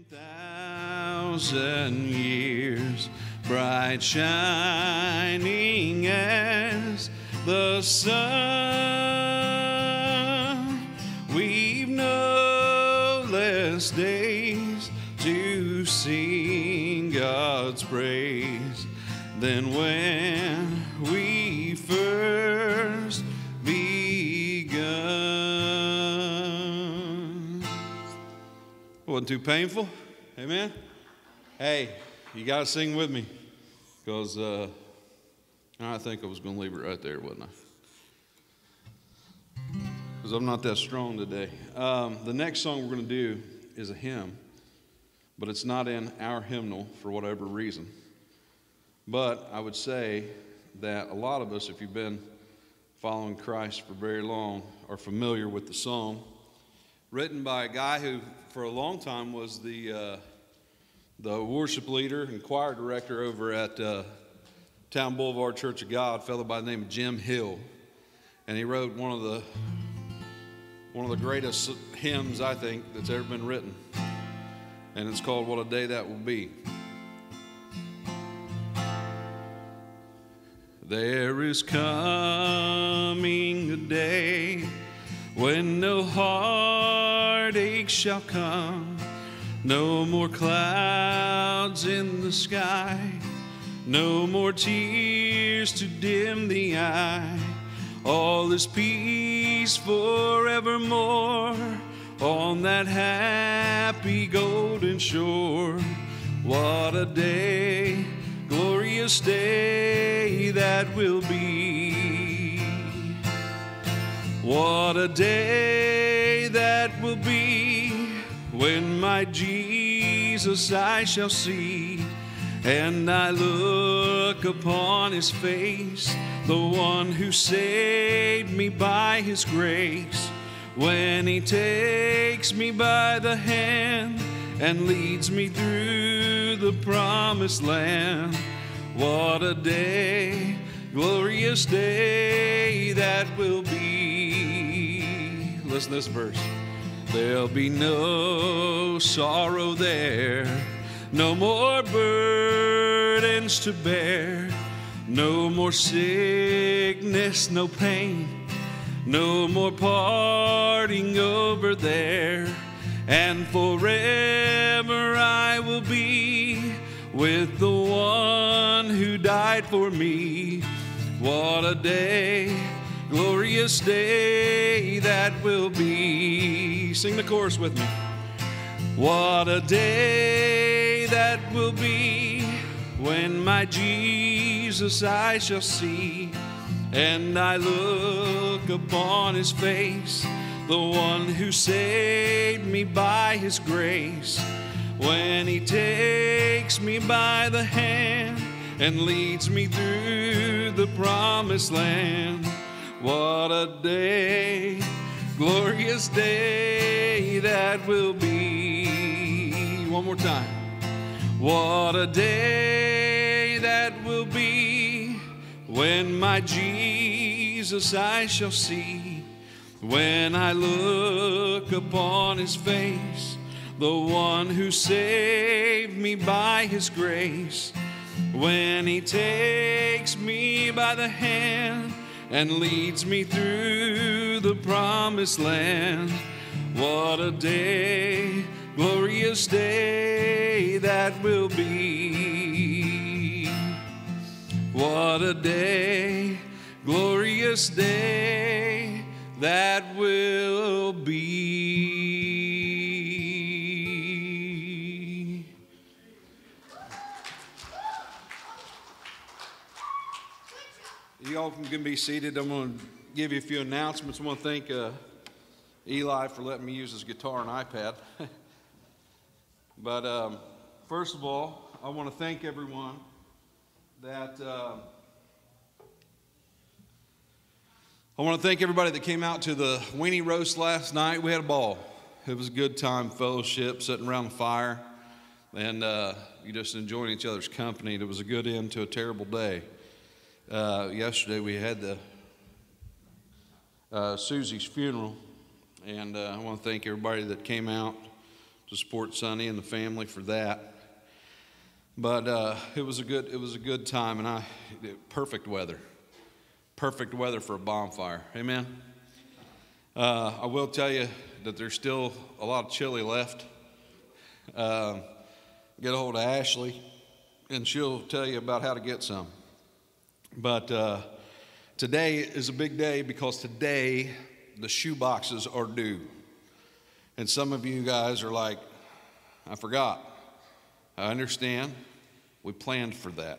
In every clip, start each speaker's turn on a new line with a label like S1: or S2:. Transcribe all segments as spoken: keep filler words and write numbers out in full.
S1: Thousand years, bright shining as the sun, we've no less days to sing God's praise than when we first begun. Wasn't too painful? Amen? Hey, you got to sing with me, because uh, I think I was going to leave it right there, wasn't I? Because I'm not that strong today. Um, the next song we're going to do is a hymn, but it's not in our hymnal for whatever reason. But I would say that a lot of us, if you've been following Christ for very long, are familiar with the song, written by a guy who for a long time was the uh, the worship leader and choir director over at uh, Town Boulevard Church of God, a fellow by the name of Jim Hill. And he wrote one of the one of the greatest hymns, I think, that's ever been written. And it's called What a Day That Will Be. There is coming a day when no heartache shall come, no more clouds in the sky, no more tears to dim the eye. All is peace forevermore on that happy golden shore. What a day, glorious day that will be. What a day that will be when my Jesus I shall see, and I look upon his face, the one who saved me by his grace. When he takes me by the hand and leads me through the promised land. What a day, glorious day that will be. Listen to this verse. There'll be no sorrow there, no more burdens to bear, no more sickness, no pain, no more parting over there. And forever I will be with the one who died for me. What a day, glorious day that will be. Sing the chorus with me. What a day that will be when my Jesus I shall see, and I look upon his face, the one who saved me by his grace. When he takes me by the hand and leads me through the promised land. What a day, glorious day that will be. One more time. What a day that will be when my Jesus I shall see. When I look upon his face, the one who saved me by his grace. When he takes me by the hand and leads me through the promised land. What a day, glorious day that will be. What a day, glorious day that will be. You all can be seated. I'm going to give you a few announcements. I want to thank uh, Eli for letting me use his guitar and iPad. But um, first of all, I want to thank everyone that... Uh, I want to thank everybody that came out to the weenie roast last night. We had a ball. It was a good time, fellowship, sitting around the fire, and uh, you just enjoying each other's company. It was a good end to a terrible day. Uh, yesterday we had the uh, Susie's funeral, and uh, I want to thank everybody that came out to support Sonny and the family for that. But uh, it was a good it was a good time, and I perfect weather, perfect weather for a bonfire. Amen. Uh, I will tell you that there's still a lot of chili left. Uh, get a hold of Ashley, and she'll tell you about how to get some. But uh, today is a big day because today the shoe boxes are due. And some of you guys are like, I forgot. I understand. We planned for that.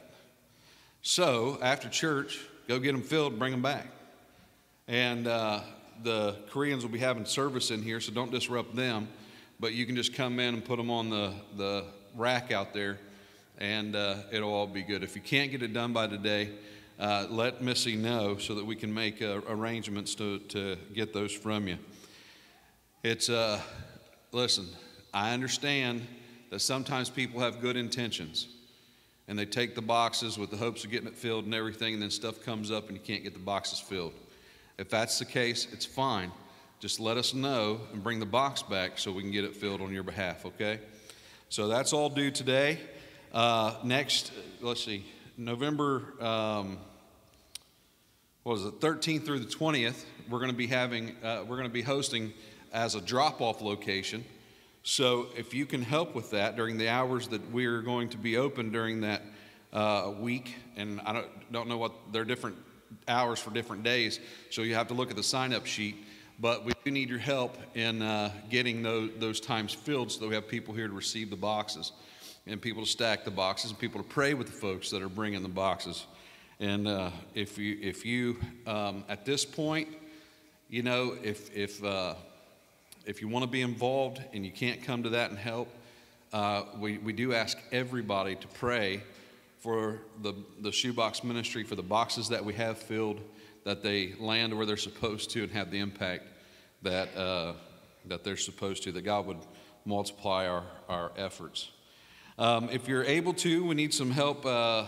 S1: So after church, go get them filled, bring them back. And uh, the Koreans will be having service in here, so don't disrupt them. But you can just come in and put them on the, the rack out there, and uh, it'll all be good. If you can't get it done by today, uh, let Missy know so that we can make uh, arrangements to, to get those from you. It's, uh, listen, I understand that sometimes people have good intentions, and they take the boxes with the hopes of getting it filled and everything, and then stuff comes up and you can't get the boxes filled. If that's the case, it's fine. Just let us know and bring the box back so we can get it filled on your behalf, okay? So that's all due today. Uh, next, let's see, November, um, what was it, thirteenth through the twentieth, we're going to be having, uh, we're going to be hosting as a drop-off location. So if you can help with that during the hours that we're going to be open during that uh, week, and I don't, don't know what, they're different hours for different days, so you have to look at the sign-up sheet. But we do need your help in uh, getting those, those times filled so that we have people here to receive the boxes and people to stack the boxes and people to pray with the folks that are bringing the boxes. And uh, if you, if you um, at this point, you know, if, if, uh, if you want to be involved and you can't come to that and help, uh, we, we do ask everybody to pray for the, the shoebox ministry, for the boxes that we have filled, that they land where they're supposed to and have the impact that uh, that they're supposed to, that God would multiply our, our efforts. Um, if you're able to, we need some help uh,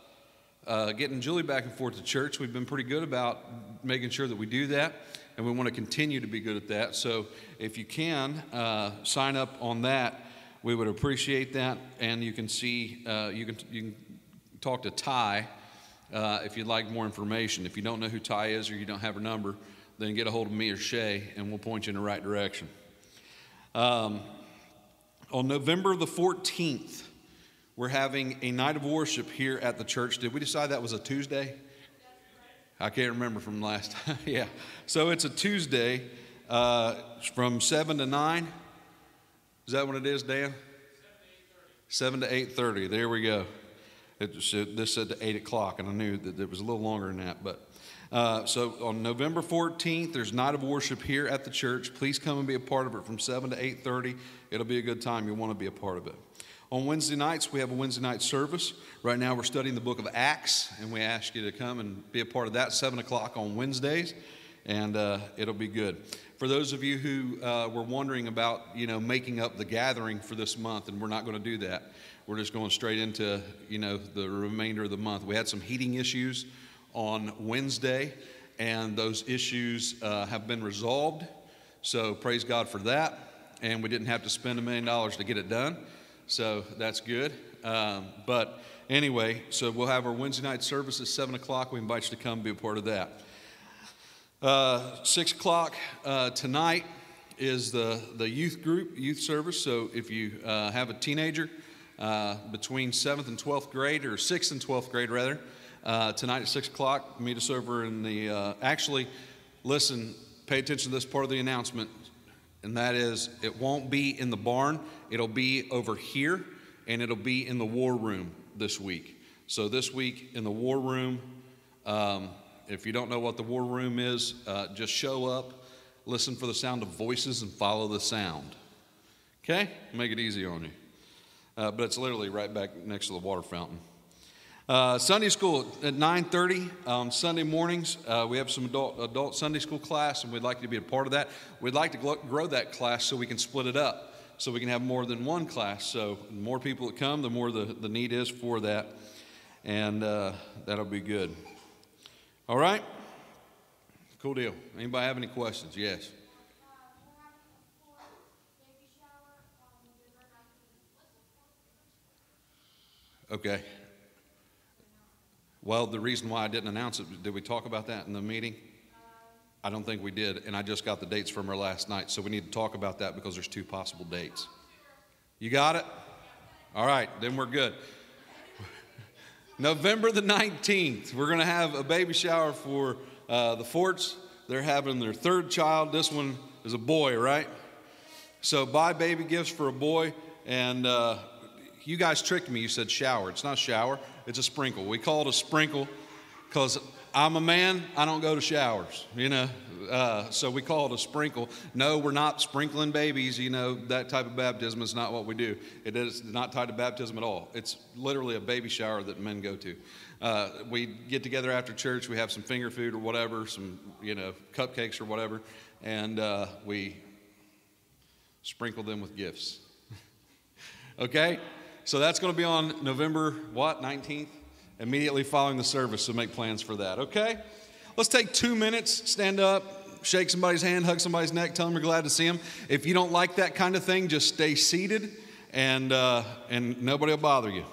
S1: uh, getting Julie back and forth to church. We've been pretty good about making sure that we do that, and we want to continue to be good at that. So if you can, uh, sign up on that. We would appreciate that, and you can see, uh, you can you can talk to Ty, Uh, if you'd like more information. If you don't know who Ty is or you don't have her number, then get a hold of me or Shay, and we'll point you in the right direction. Um, on November the fourteenth, we're having a night of worship here at the church. Did we decide that was a Tuesday? I can't remember from last time. Yeah. So it's a Tuesday uh, from seven to nine. Is that what it is, Dan? seven to eight thirty. There we go. It said, this said to eight o'clock, and I knew that it was a little longer than that. But uh, so on November fourteenth, there's night of worship here at the church. Please come and be a part of it from seven to eight thirty. It'll be a good time. You'll want to be a part of it. On Wednesday nights, we have a Wednesday night service. Right now, we're studying the book of Acts, and we ask you to come and be a part of that, seven o'clock on Wednesdays, and uh, it'll be good. For those of you who uh, were wondering about, you know, making up the gathering for this month, and we're not going to do that. We're just going straight into, you know, the remainder of the month. We had some heating issues on Wednesday, and those issues uh, have been resolved. So praise God for that. And we didn't have to spend a million dollars to get it done. So that's good. Um, but anyway, so we'll have our Wednesday night service at seven o'clock. We invite you to come and be a part of that. Uh, six o'clock uh, tonight is the, the youth group, youth service. So if you uh, have a teenager, Uh, between seventh and twelfth grade, or sixth and twelfth grade rather, uh, tonight at six o'clock, meet us over in the, uh, actually, listen, pay attention to this part of the announcement, and that is, it won't be in the barn, it'll be over here, and it'll be in the war room this week. So this week in the war room, um, if you don't know what the war room is, uh, just show up, listen for the sound of voices, and follow the sound. Okay? Make it easy on you. Uh, but it's literally right back next to the water fountain. Uh, Sunday school at nine thirty on Sunday mornings. Uh, we have some adult, adult Sunday school class, and we'd like you to be a part of that. We'd like to grow that class so we can split it up, so we can have more than one class. So the more people that come, the more the, the need is for that, and uh, that'll be good. All right? Cool deal. Anybody have any questions? Yes. Okay. Well, the reason why I didn't announce it, did we talk about that in the meeting? I don't think we did, and I just got the dates from her last night, so we need to talk about that because there's two possible dates. You got it? All right, then we're good. November the nineteenth, we're going to have a baby shower for uh, the Forts. They're having their third child. This one is a boy, right? So buy baby gifts for a boy, and uh, you guys tricked me. You said shower. It's not shower. It's a sprinkle. We call it a sprinkle because I'm a man. I don't go to showers, you know. Uh, so we call it a sprinkle. No, we're not sprinkling babies. You know, that type of baptism is not what we do. It is not tied to baptism at all. It's literally a baby shower that men go to. Uh, we get together after church. We have some finger food or whatever, some, you know, cupcakes or whatever, and uh, we sprinkle them with gifts. Okay? So that's going to be on November, what, nineteenth? Immediately following the service, so make plans for that, okay? Let's take two minutes, stand up, shake somebody's hand, hug somebody's neck, tell them you're glad to see them. If you don't like that kind of thing, just stay seated, and, uh, and nobody will bother you.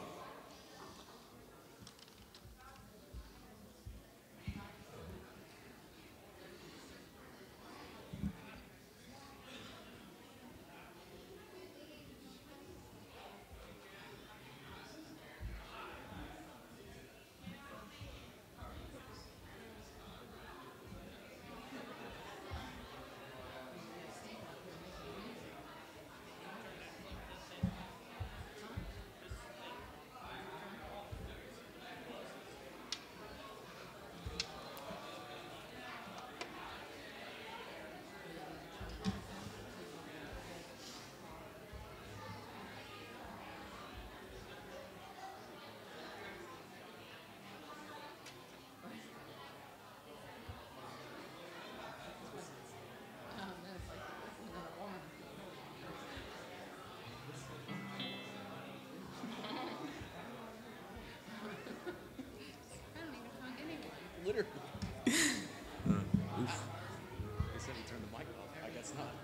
S1: Literally. uh, oof. They said we turned the mic off. I guess not.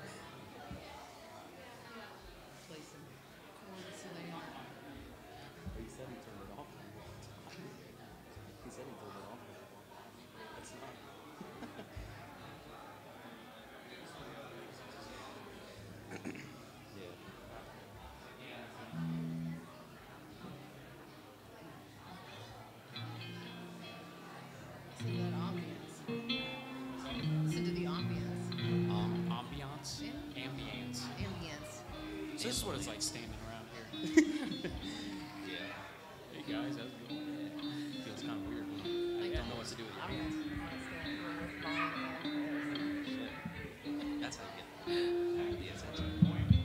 S1: He said he turned it off. He said he turned it off. That's not. Yeah.
S2: That ambience. Listen to the ambience.
S3: Um, ambiance?
S2: Yeah.
S3: Ambience.
S2: Ambience.
S3: So this is what it's like standing around here. Yeah. Hey guys, how's it going? Feels kind of weird when you like, don't know what to do with your hands. That's how you get the attention.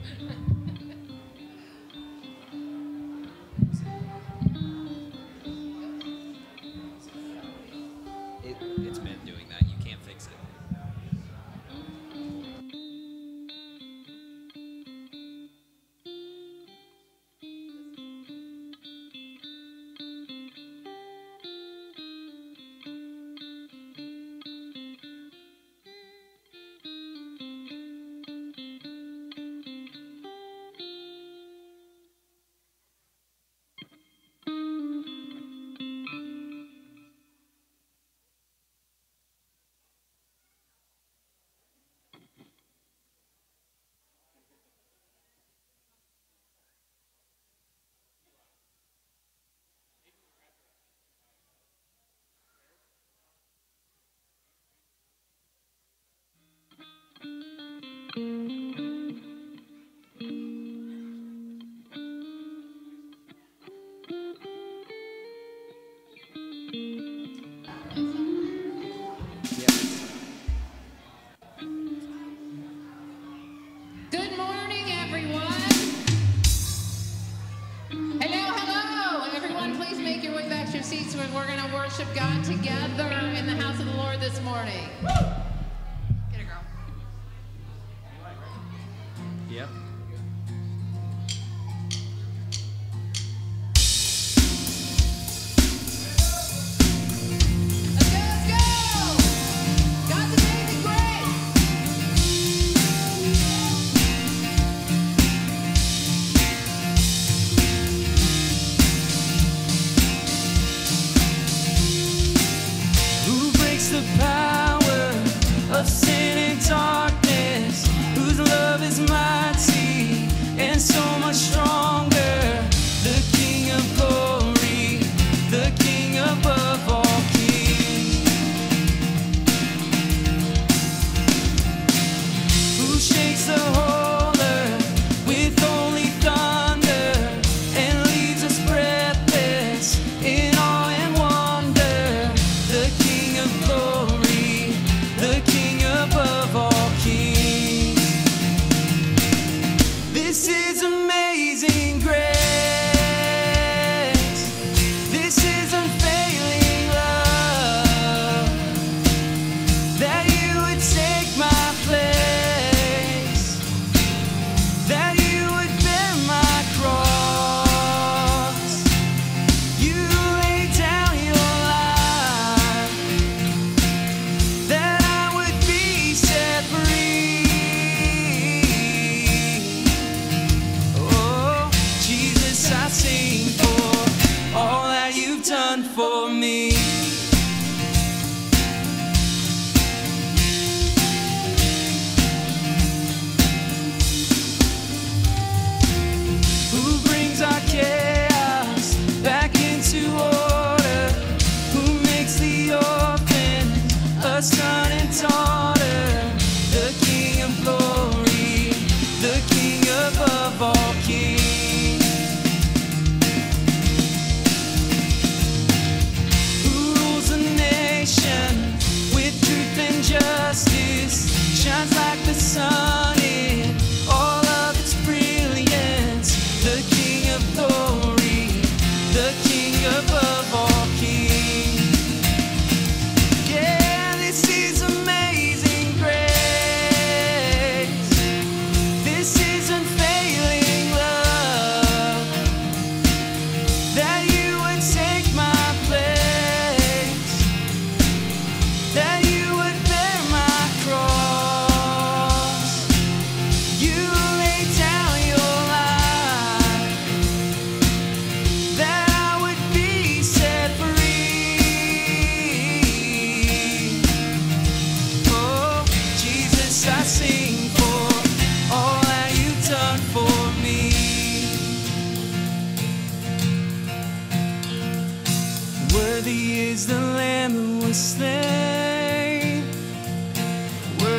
S3: It, it's been doing that. You can't fix it.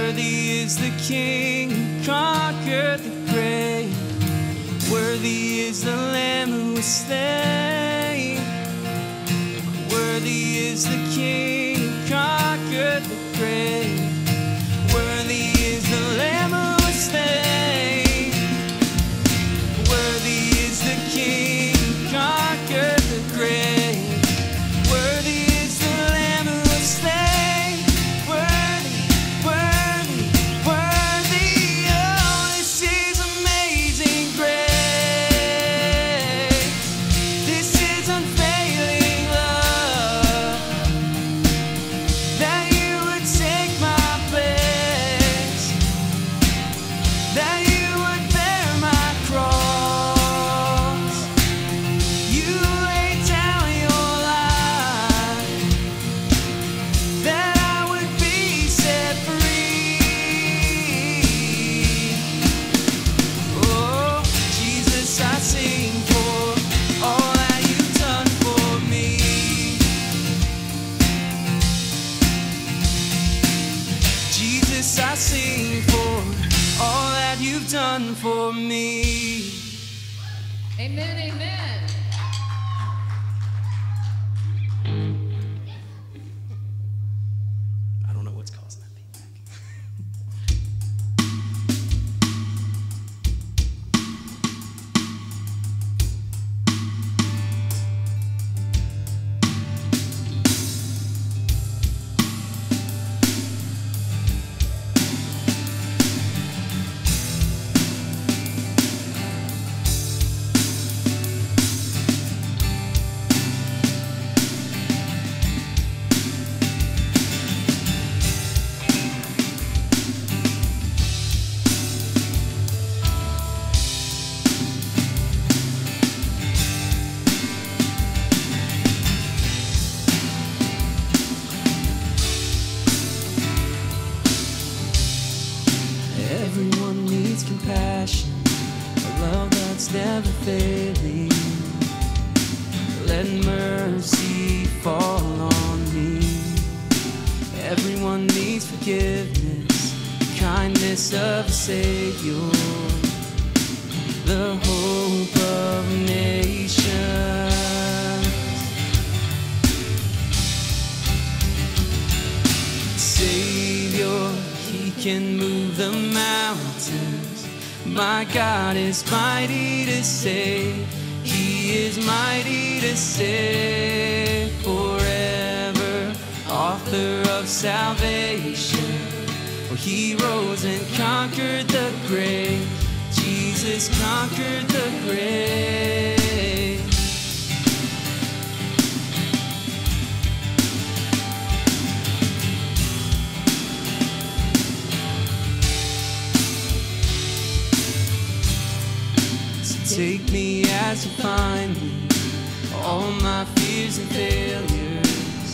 S4: Worthy is the King who conquered the grave. Worthy is the Lamb who was slain. Worthy is the King who conquered the grave. Worthy is the Lamb who was slain. Worthy is the King who conquered the grave. Worthy is the Lamb who was slain. Worthy, worthy, worthy. Oh, this is amazing grace. This is unfailing love. That you would take my place. That you would bear my cross. You laid down your life. That I would be set free. Oh, Jesus, I sing for all that you've done for me. Jesus, I sing for all that you've done for me.
S2: Amen, amen.
S4: I don't know what's causing that feedback. Everyone needs compassion, a love that's never failing. Let mercy fall on me. Everyone needs forgiveness, the kindness of a Savior, the hope of nations. Savior, He can move the mountains. My God is mighty to save. He is mighty to save forever. Author of salvation. For He rose and conquered the grave. Jesus conquered the grave. Take me as you find me, all my fears and failures.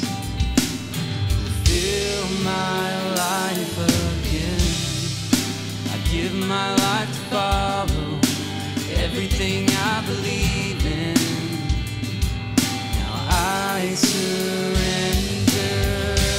S4: Fill my life again. I give my life to follow everything I believe in. Now I surrender.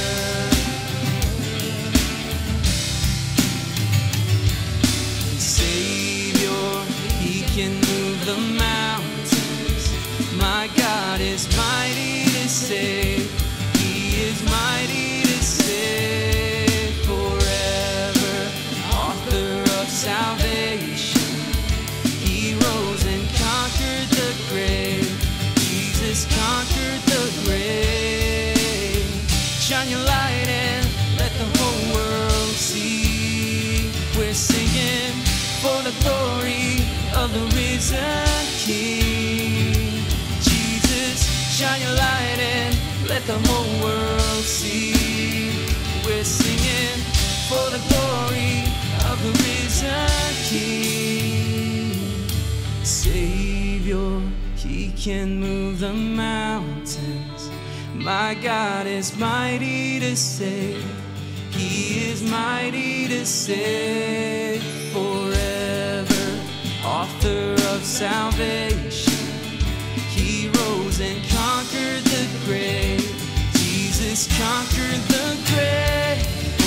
S4: Savior, He can move the mountains. My God is mighty to save. He is mighty to save forever. Author of salvation. He rose and conquered the grave. Jesus conquered the grave. Shine your light and let the whole world see. We're singing for the glory of the risen King. Jesus, shine your light and let the whole world see. We're singing for the glory of the risen King. Savior, He can move the mountains. My God is mighty to save. He is mighty to save forever. Author of salvation. He rose and conquered the grave. Jesus conquered the grave. Oh, my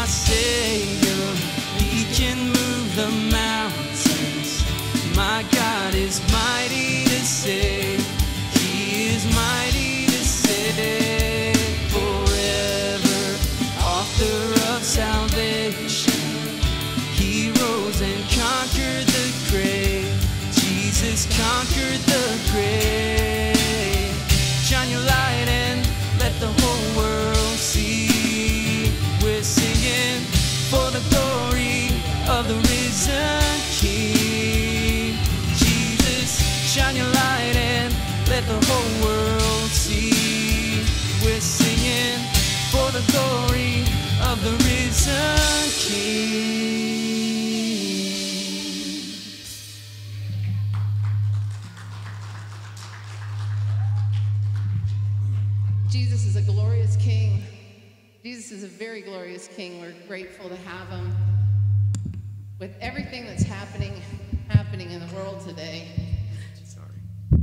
S4: my Savior. He can move the mountains. My God is mighty to save. He is mighty to save. Forever, author of salvation. He rose and conquered the grave. Jesus conquered the grave. Shine your light and let the whole world see. We're singing for the glory of the risen King. Jesus, shine your light and let the whole world see. We're singing for the glory of the risen King.
S2: Jesus is a glorious King. Jesus is a very glorious King. We're grateful to have him. With everything that's happening, happening in the world today.
S3: Sorry.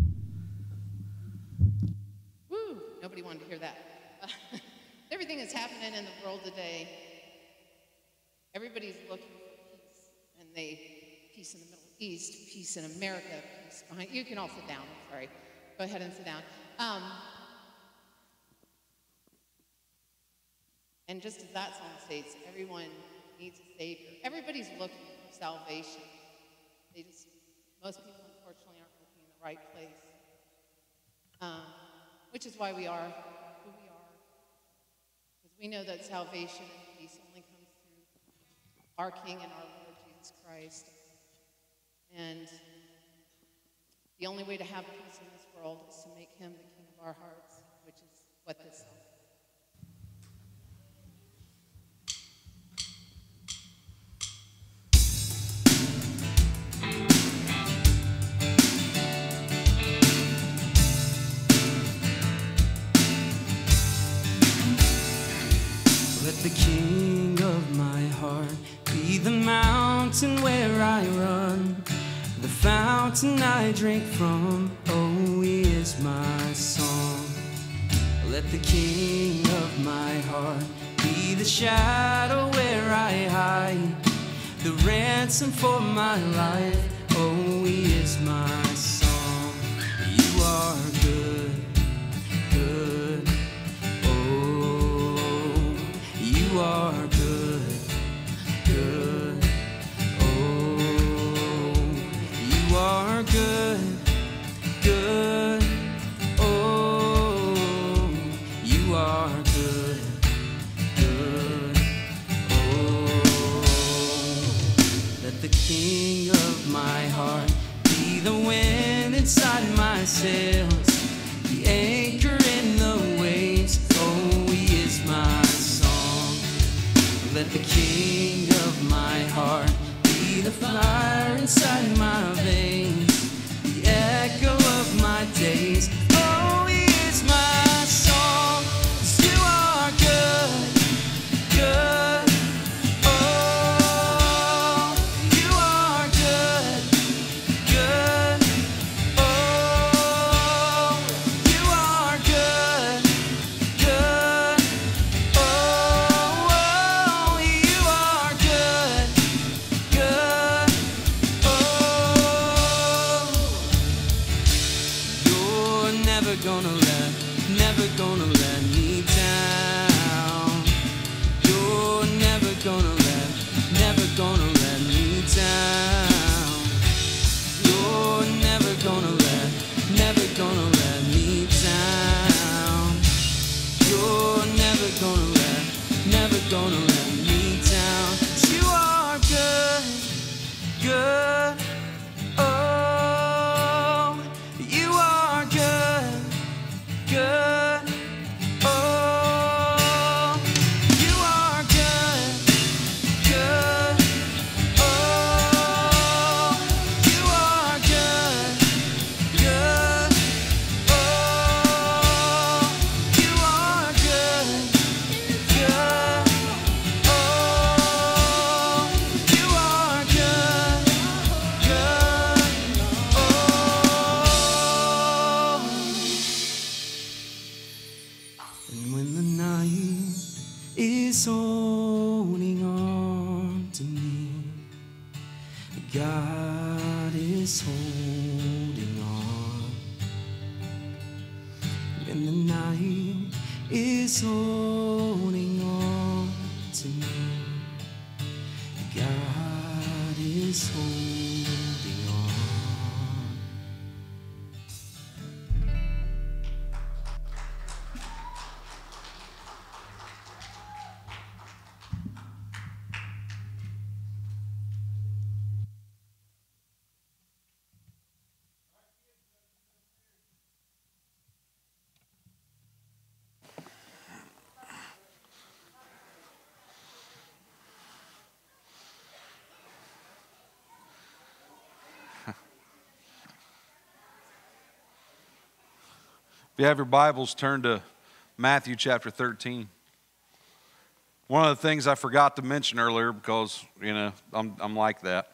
S2: Woo! Nobody wanted to hear that. Everything that's happening in the world today, everybody's looking for peace. And they, peace in the Middle East, peace in America, peace behind. You can all sit down. I'm sorry. Go ahead and sit down. Um, And just as that song states, everyone needs a Savior. Everybody's looking for salvation. They just, most people unfortunately aren't looking in the right place. Um, which is why we are who we are. Because we know that salvation and peace only comes through our King and our Lord Jesus Christ. And the only way to have peace in this world is to make him the King of our hearts, which is what this song is.
S4: Let the King of my heart be the mountain where I run, the fountain I drink from. Oh, he is my song. Let the King of my heart be the shadow where I hide, the ransom for my life. Oh, he is my song. You are good, good. You are good, good. Oh, you are good, good. Oh, you are good, good. Oh, let the King of my heart be the wind inside my sails, the anchor in the waves. Oh, he is my song. Let the King of my heart be the fire inside my veins, the echo of my days. Oh, he is my song. 'Cause you are good, good. Oh, you are good, good. Oh, you are good, good. Oh, you are good, good. Oh, you're never gonna let, never gonna let me down. You're never gonna let, never gonna let me down. You're never gonna let, never gonna let me down. You're never gonna let, never gonna let me down. You are good, good. Oh, you are good, good. Oh, you are good, good. Oh, you are good, good. Oh, you are good, good. Oh, you are good, God is holding on when the night is holding on to me. God is holding on.
S1: If you have your Bibles, turn to Matthew chapter thirteen. One of the things I forgot to mention earlier, because, you know, I'm, I'm like that.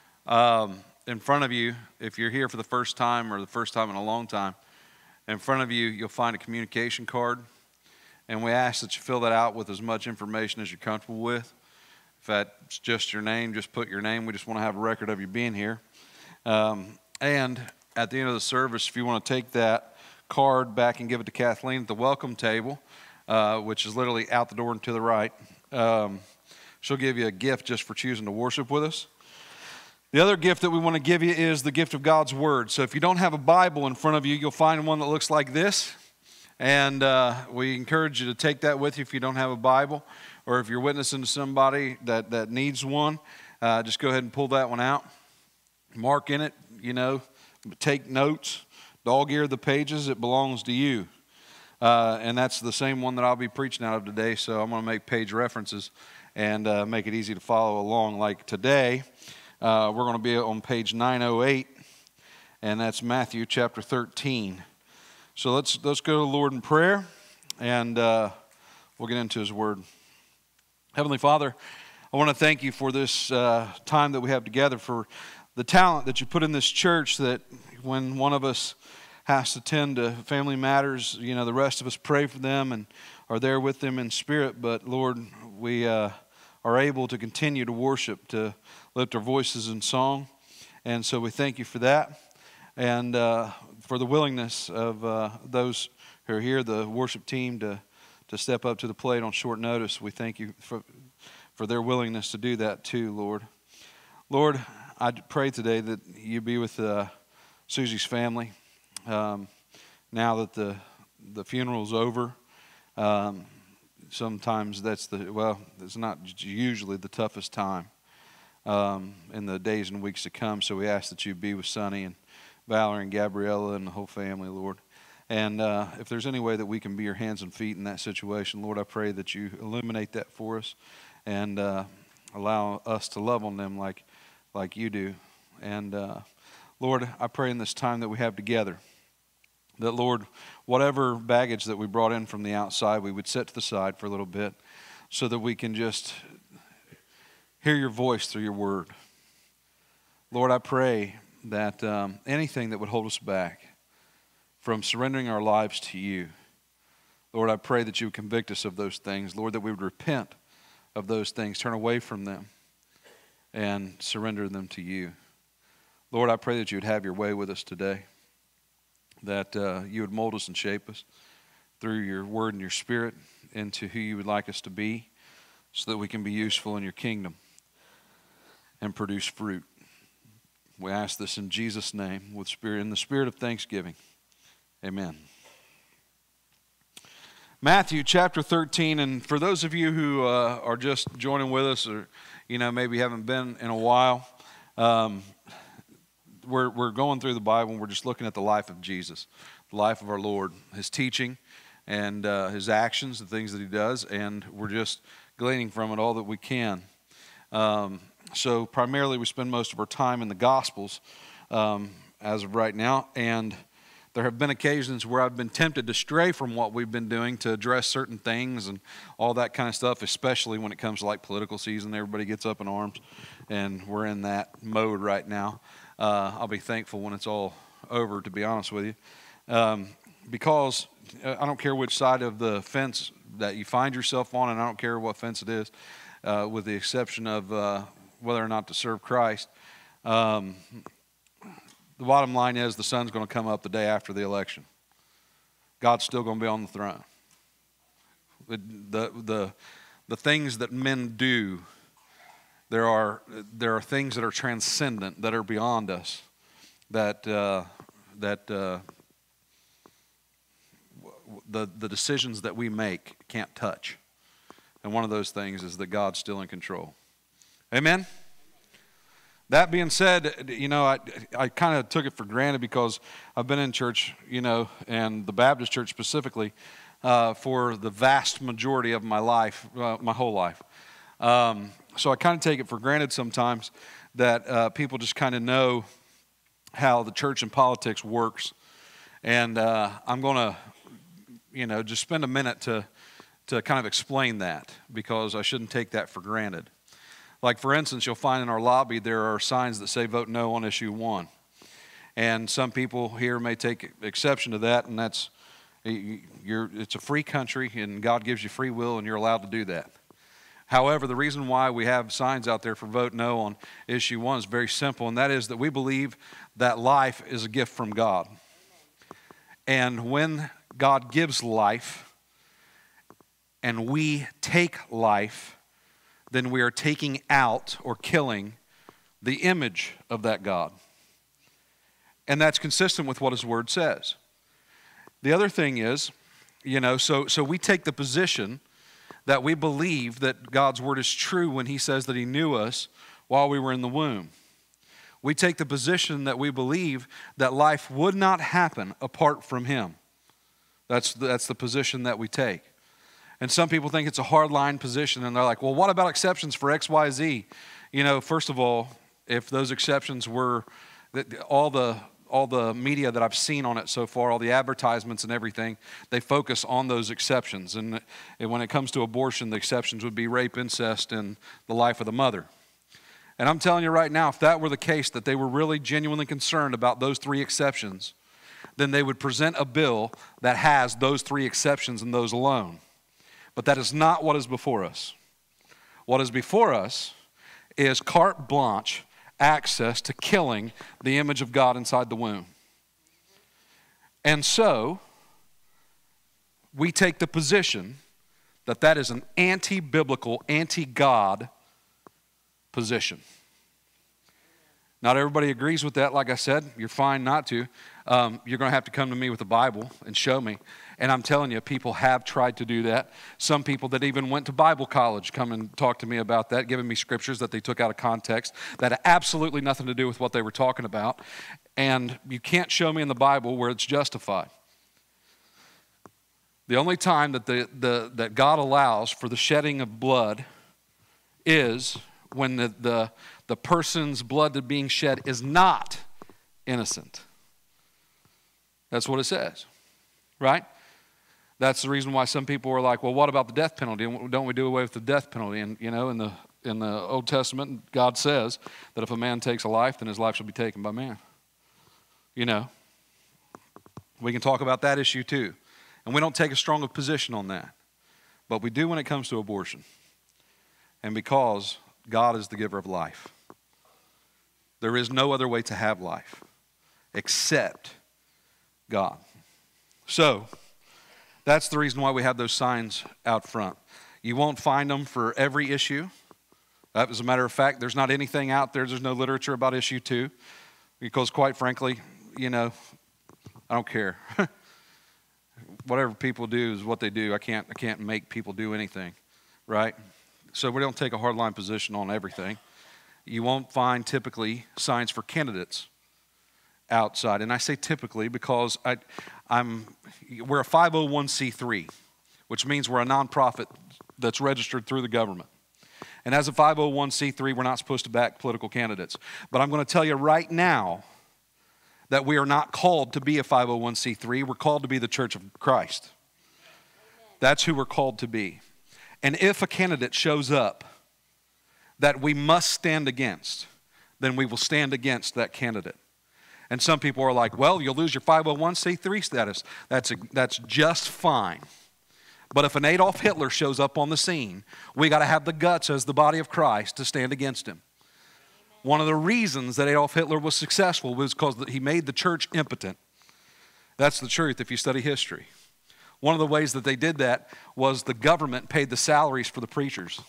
S1: Um, in front of you, if you're here for the first time or the first time in a long time, in front of you, you'll find a communication card. And we ask that you fill that out with as much information as you're comfortable with. If that's just your name, just put your name. We just want to have a record of you being here. Um, and at the end of the service, if you want to take that card back and give it to Kathleen at the welcome table, uh, which is literally out the door and to the right. Um, she'll give you a gift just for choosing to worship with us. The other gift that we want to give you is the gift of God's Word. So if you don't have a Bible in front of you, you'll find one that looks like this. And uh, we encourage you to take that with you if you don't have a Bible, or if you're witnessing to somebody that, that needs one, uh, just go ahead and pull that one out. Mark in it, you know, take notes. Dog-ear the pages, it belongs to you. Uh, and that's the same one that I'll be preaching out of today, so I'm going to make page references and uh, make it easy to follow along. Like today, uh, we're going to be on page nine oh eight, and that's Matthew chapter thirteen. So let's, let's go to the Lord in prayer, and uh, we'll get into His Word. Heavenly Father, I want to thank you for this uh, time that we have together, for the talent that you put in this church, that when one of us has to tend to family matters, you know, the rest of us pray for them and are there with them in spirit. But Lord, we uh, are able to continue to worship, to lift our voices in song. And so we thank you for that. And uh, for the willingness of uh, those who are here, the worship team, to, to step up to the plate on short notice. We thank you for, for their willingness to do that too, Lord. Lord, I pray today that you be with uh, Susie's family. Um, now that the the funeral's over, um, sometimes that's the, well, it's not usually the toughest time um, in the days and weeks to come. So we ask that you be with Sonny and Valerie and Gabriella and the whole family, Lord. And uh, if there's any way that we can be your hands and feet in that situation, Lord, I pray that you illuminate that for us and uh, allow us to love on them like like you do. And uh, Lord, I pray in this time that we have together, that, Lord, whatever baggage that we brought in from the outside, we would set to the side for a little bit so that we can just hear your voice through your word. Lord, I pray that um, anything that would hold us back from surrendering our lives to you, Lord, I pray that you would convict us of those things. Lord, that we would repent of those things, turn away from them, and surrender them to you. Lord, I pray that you would have your way with us today, that uh, you would mold us and shape us through your word and your spirit into who you would like us to be, so that we can be useful in your kingdom and produce fruit. We ask this in Jesus' name, with spirit, in the spirit of thanksgiving. Amen. Matthew chapter thirteen, and for those of you who uh, are just joining with us, or you know maybe haven't been in a while, um, we're we're going through the Bible and we're just looking at the life of Jesus, the life of our Lord, his teaching, and uh, his actions, the things that he does, and we're just gleaning from it all that we can. Um, so primarily, we spend most of our time in the Gospels um, as of right now, and there have been occasions where I've been tempted to stray from what we've been doing to address certain things and all that kind of stuff, especially when it comes to like political season. Everybody gets up in arms, and we're in that mode right now. Uh, I'll be thankful when it's all over, to be honest with you, um, because I don't care which side of the fence that you find yourself on, and I don't care what fence it is, uh, with the exception of uh, whether or not to serve Christ. Um, the bottom line is the sun's going to come up the day after the election. God's still going to be on the throne. The, the, the, the things that men do, there are, there are things that are transcendent, that are beyond us, that, uh, that uh, the, the decisions that we make can't touch. And one of those things is that God's still in control. Amen? That being said, you know, I, I kind of took it for granted because I've been in church, you know, and the Baptist church specifically, uh, for the vast majority of my life, uh, my whole life. Um, so I kind of take it for granted sometimes that uh, people just kind of know how the church and politics works. And uh, I'm going to, you know, just spend a minute to, to kind of explain that, because I shouldn't take that for granted. Like, for instance, you'll find in our lobby there are signs that say vote no on issue one. And some people here may take exception to that, and that's, you're, it's a free country, and God gives you free will, and you're allowed to do that. However, the reason why we have signs out there for vote no on issue one is very simple, and that is that we believe that life is a gift from God. And when God gives life, and we take life, then we are taking out or killing the image of that God. And that's consistent with what His Word says. The other thing is, you know, so, so we take the position that we believe that God's Word is true when He says that He knew us while we were in the womb. We take the position that we believe that life would not happen apart from Him. That's, that's the position that we take. And some people think it's a hard-line position, and they're like, well, what about exceptions for X, Y, Z? You know, first of all, if those exceptions were, all the, all the media that I've seen on it so far, all the advertisements and everything, they focus on those exceptions. And when it comes to abortion, the exceptions would be rape, incest, and the life of the mother. And I'm telling you right now, if that were the case, that they were really genuinely concerned about those three exceptions, then they would present a bill that has those three exceptions and those alone. But that is not what is before us. What is before us is carte blanche access to killing the image of God inside the womb. And so, we take the position that that is an anti-biblical, anti-God position. Not everybody agrees with that. Like I said, you're fine not to. Um, you're going to have to come to me with the Bible and show me. And I'm telling you, people have tried to do that. Some people that even went to Bible college come and talk to me about that, giving me scriptures that they took out of context that had absolutely nothing to do with what they were talking about. And you can't show me in the Bible where it's justified. The only time that, the, the, that God allows for the shedding of blood is when the, the, the person's blood that being shed is not innocent. That's what it says, right? That's the reason why some people are like, well, what about the death penalty? Don't we do away with the death penalty? And, you know, in the, in the Old Testament, God says that if a man takes a life, then his life shall be taken by man. You know, we can talk about that issue too. And we don't take a strong position on that. But we do when it comes to abortion. And because God is the giver of life, there is no other way to have life except God. So, that's the reason why we have those signs out front. You won't find them for every issue. As a matter of fact, there's not anything out there, there's no literature about issue two. Because quite frankly, you know, I don't care. Whatever people do is what they do. I can't, I can't make people do anything, right? So we don't take a hardline position on everything. You won't find typically signs for candidates outside. And I say typically because I, I'm, we're a five oh one c three, which means we're a nonprofit that's registered through the government. And as a five oh one c three, we're not supposed to back political candidates. But I'm going to tell you right now that we are not called to be a five oh one c three. We're called to be the Church of Christ. That's who we're called to be. And if a candidate shows up that we must stand against, then we will stand against that candidate. And some people are like, well, you'll lose your five oh one c three status. That's, a, that's just fine. But if an Adolf Hitler shows up on the scene, we got to have the guts as the body of Christ to stand against him. One of the reasons that Adolf Hitler was successful was because he made the church impotent. That's the truth if you study history. One of the ways that they did that was the government paid the salaries for the preachers.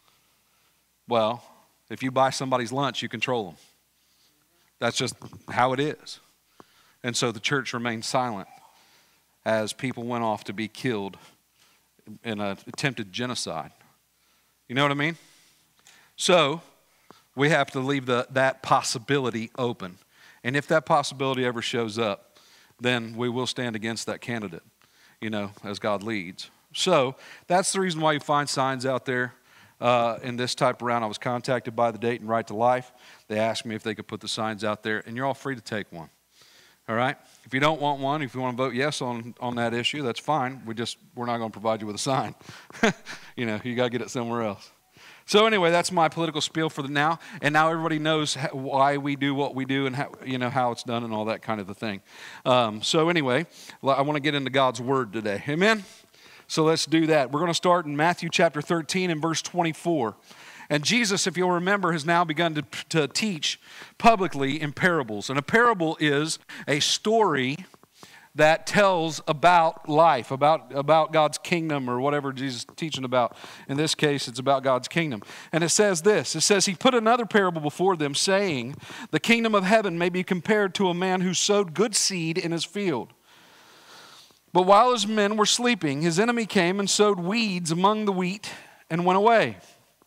S1: Well, if you buy somebody's lunch, you control them. That's just how it is. And so the church remained silent as people went off to be killed in an attempted genocide. You know what I mean? So we have to leave the, that possibility open. And if that possibility ever shows up, then we will stand against that candidate, you know, as God leads. So that's the reason why you find signs out there uh, in this type of round. I was contacted by the Dayton Right to Life. They asked me if they could put the signs out there, and you're all free to take one. All right? If you don't want one, if you want to vote yes on, on that issue, that's fine. We just, we're not going to provide you with a sign. You know, you got to get it somewhere else. So anyway, that's my political spiel for the now. And now everybody knows how, why we do what we do and how, you know, how it's done and all that kind of a thing. Um, so anyway, I want to get into God's Word today. Amen? So let's do that. We're going to start in Matthew chapter thirteen and verse twenty-four. And Jesus, if you'll remember, has now begun to, to teach publicly in parables. And a parable is a story that tells about life, about, about God's kingdom or whatever Jesus is teaching about. In this case, it's about God's kingdom. And it says this, it says, he put another parable before them, saying, the kingdom of heaven may be compared to a man who sowed good seed in his field. But while his men were sleeping, his enemy came and sowed weeds among the wheat and went away.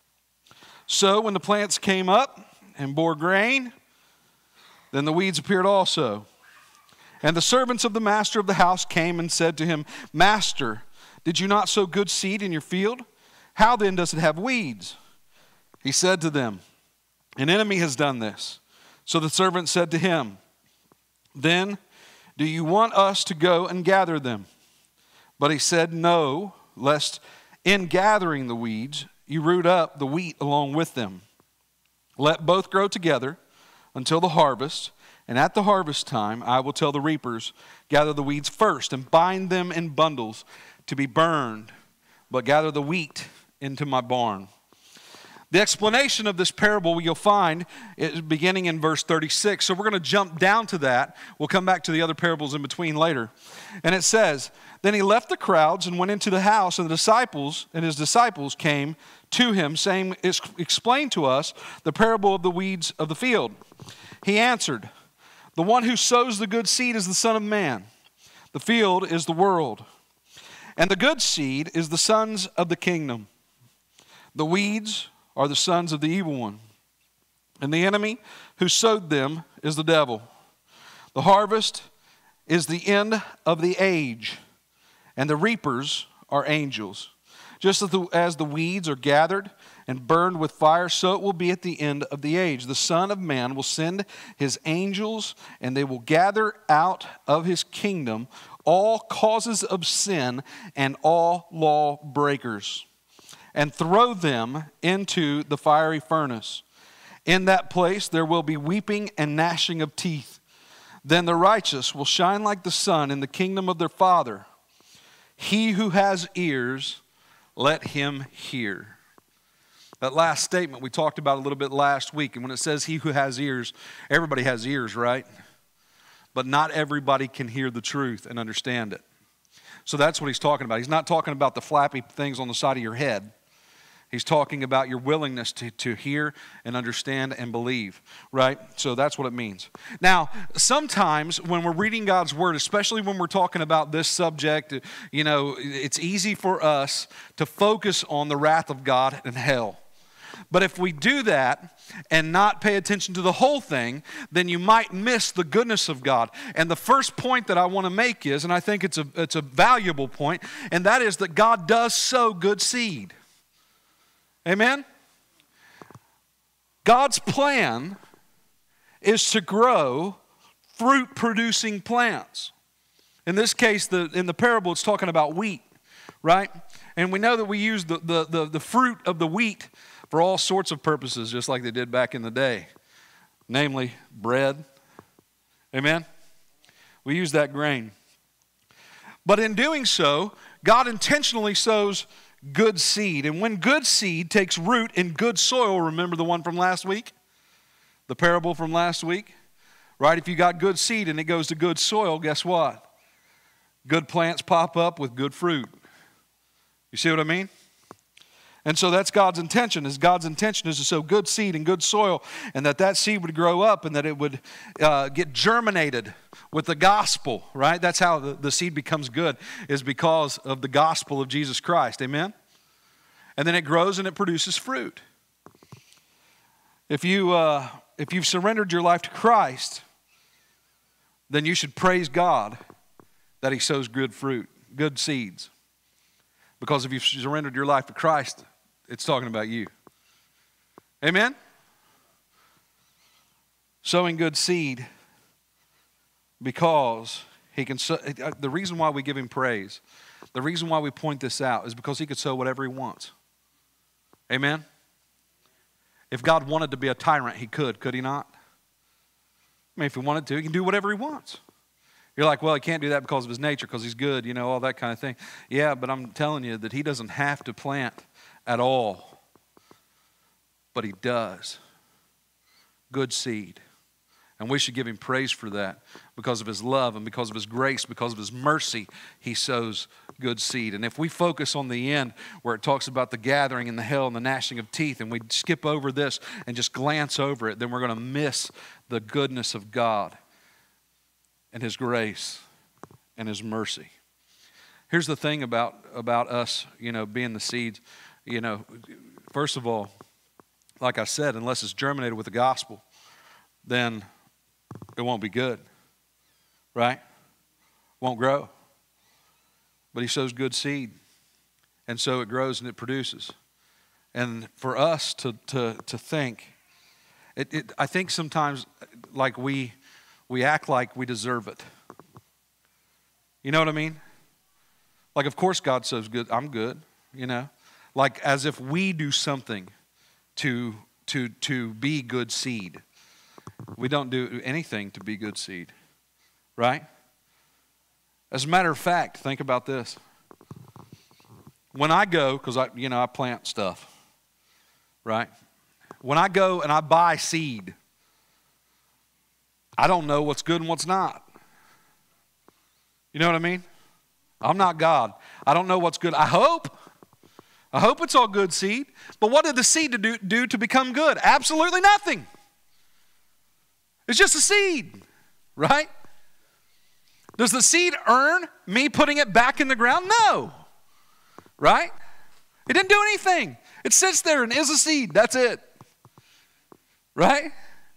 S1: So when the plants came up and bore grain, then the weeds appeared also. And the servants of the master of the house came and said to him, Master, did you not sow good seed in your field? How then does it have weeds? He said to them, an enemy has done this. So the servant said to him, then do you want us to go and gather them? But he said, no, lest in gathering the weeds, you root up the wheat along with them. Let both grow together until the harvest. And at the harvest time, I will tell the reapers, gather the weeds first and bind them in bundles to be burned, but gather the wheat into my barn. The explanation of this parable you'll find is beginning in verse thirty-six. So we're going to jump down to that. We'll come back to the other parables in between later. And it says, then he left the crowds and went into the house, and the disciples and his disciples came to him, saying, explain to us the parable of the weeds of the field. He answered, the one who sows the good seed is the Son of Man. The field is the world. And the good seed is the sons of the kingdom. The weeds are the sons of the evil one. And the enemy who sowed them is the devil. The harvest is the end of the age, and the reapers are angels. Just as the, as the weeds are gathered and burned with fire, so it will be at the end of the age. The Son of Man will send his angels, and they will gather out of his kingdom all causes of sin and all law breakers, and throw them into the fiery furnace. In that place there will be weeping and gnashing of teeth. Then the righteous will shine like the sun in the kingdom of their Father. He who has ears, let him hear. That last statement we talked about a little bit last week. And when it says he who has ears, everybody has ears, right? But not everybody can hear the truth and understand it. So that's what he's talking about. He's not talking about the flappy things on the side of your head. He's talking about your willingness to, to hear and understand and believe, right? So that's what it means. Now, sometimes when we're reading God's Word, especially when we're talking about this subject, you know, it's easy for us to focus on the wrath of God and hell. But if we do that and not pay attention to the whole thing, then you might miss the goodness of God. And the first point that I want to make is, and I think it's a, it's a valuable point, and that is that God does sow good seed. Amen? God's plan is to grow fruit-producing plants. In this case, the, in the parable, it's talking about wheat, right? And we know that we use the, the, the, the fruit of the wheat for all sorts of purposes, just like they did back in the day. Namely, bread. Amen? We use that grain. But in doing so, God intentionally sows good seed. And when good seed takes root in good soil, remember the one from last week? The parable from last week, right? If you got good seed and it goes to good soil, guess what? Good plants pop up with good fruit. You see what I mean? And so that's God's intention. Is God's intention is to sow good seed in good soil, and that that seed would grow up and that it would uh, get germinated with the gospel, right? That's how the, the seed becomes good, is because of the gospel of Jesus Christ. Amen? And then it grows and it produces fruit. If, you, uh, if you've surrendered your life to Christ, then you should praise God that He sows good fruit, good seeds. Because if you've surrendered your life to Christ, it's talking about you. Amen? Sowing good seed because He can sow. The reason why we give Him praise, the reason why we point this out is because He could sow whatever He wants. Amen? If God wanted to be a tyrant, He could, could He not? I mean, if He wanted to, He can do whatever He wants. You're like, well, He can't do that because of His nature, because He's good, you know, all that kind of thing. Yeah, but I'm telling you that He doesn't have to plant at all. But He does. Good seed. And we should give Him praise for that because of His love and because of His grace, because of His mercy, He sows good seed. And if we focus on the end where it talks about the gathering and the hell and the gnashing of teeth, and we skip over this and just glance over it, then we're going to miss the goodness of God and His grace and His mercy. Here's the thing about, about us, you know, being the seeds. You know, first of all, like I said, unless it's germinated with the gospel, then it won't be good, right? Won't grow. But He sows good seed, and so it grows and it produces. And for us to to to think, it, it I think sometimes like we we act like we deserve it. You know what I mean? Like, of course God sows good. I'm good, you know. Like as if we do something to to to be good seed. We don't do anything to be good seed, right? As a matter of fact, think about this. When I go, because I, you know, I plant stuff, right? When I go and I buy seed, I don't know what's good and what's not. You know what I mean? I'm not God. I don't know what's good. I hope. I hope it's all good seed. But what did the seed to do, do to become good? Absolutely nothing. It's just a seed, right? Does the seed earn me putting it back in the ground? No. Right? It didn't do anything. It sits there and is a seed. That's it. Right?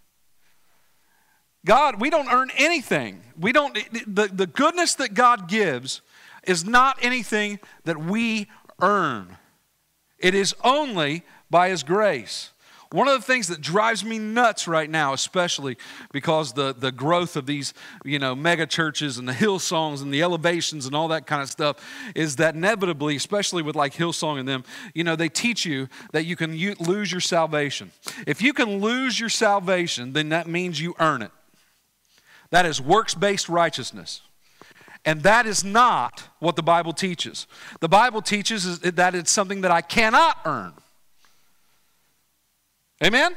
S1: God, we don't earn anything. We don't, the, the goodness that God gives is not anything that we earn. It is only by His grace. One of the things that drives me nuts right now, especially because the, the growth of these, you know, mega churches and the Hillsongs and the elevations and all that kind of stuff, is that inevitably, especially with like Hillsong and them, you know, they teach you that you can u- lose your salvation. If you can lose your salvation, then that means you earn it. That is works-based righteousness. And that is not what the Bible teaches. The Bible teaches is that it's something that I cannot earn. Amen?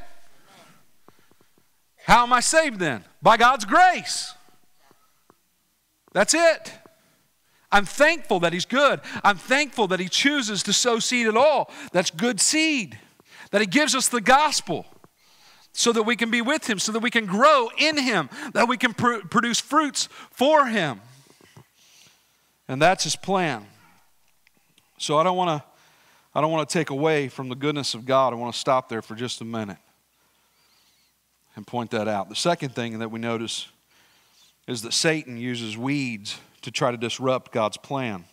S1: How am I saved then? By God's grace. That's it. I'm thankful that He's good. I'm thankful that He chooses to sow seed at all. That's good seed. That He gives us the gospel so that we can be with Him, so that we can grow in Him, that we can pr- produce fruits for Him. And that's His plan. So I don't want to I don't want to take away from the goodness of God. I want to stop there for just a minute and point that out. The second thing that we notice is that Satan uses weeds to try to disrupt God's plan.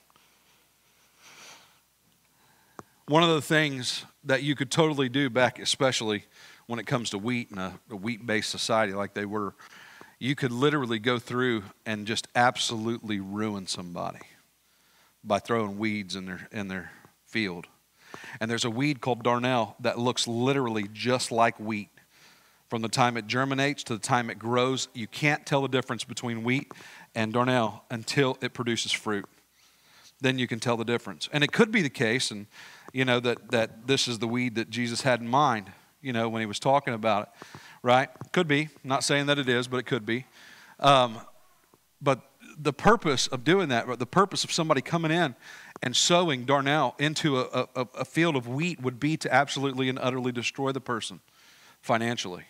S1: One of the things that you could totally do back, especially when it comes to wheat in a, a wheat-based society like they were, you could literally go through and just absolutely ruin somebody by throwing weeds in their in their field. And there's a weed called darnel that looks literally just like wheat. From the time it germinates to the time it grows, you can't tell the difference between wheat and darnel until it produces fruit. Then you can tell the difference. And it could be the case, and you know that that this is the weed that Jesus had in mind, you know, when he was talking about it, right? Could be. I'm not saying that it is, but it could be. Um, but the purpose of doing that, the purpose of somebody coming in and sowing Darnell into a, a, a field of wheat would be to absolutely and utterly destroy the person financially.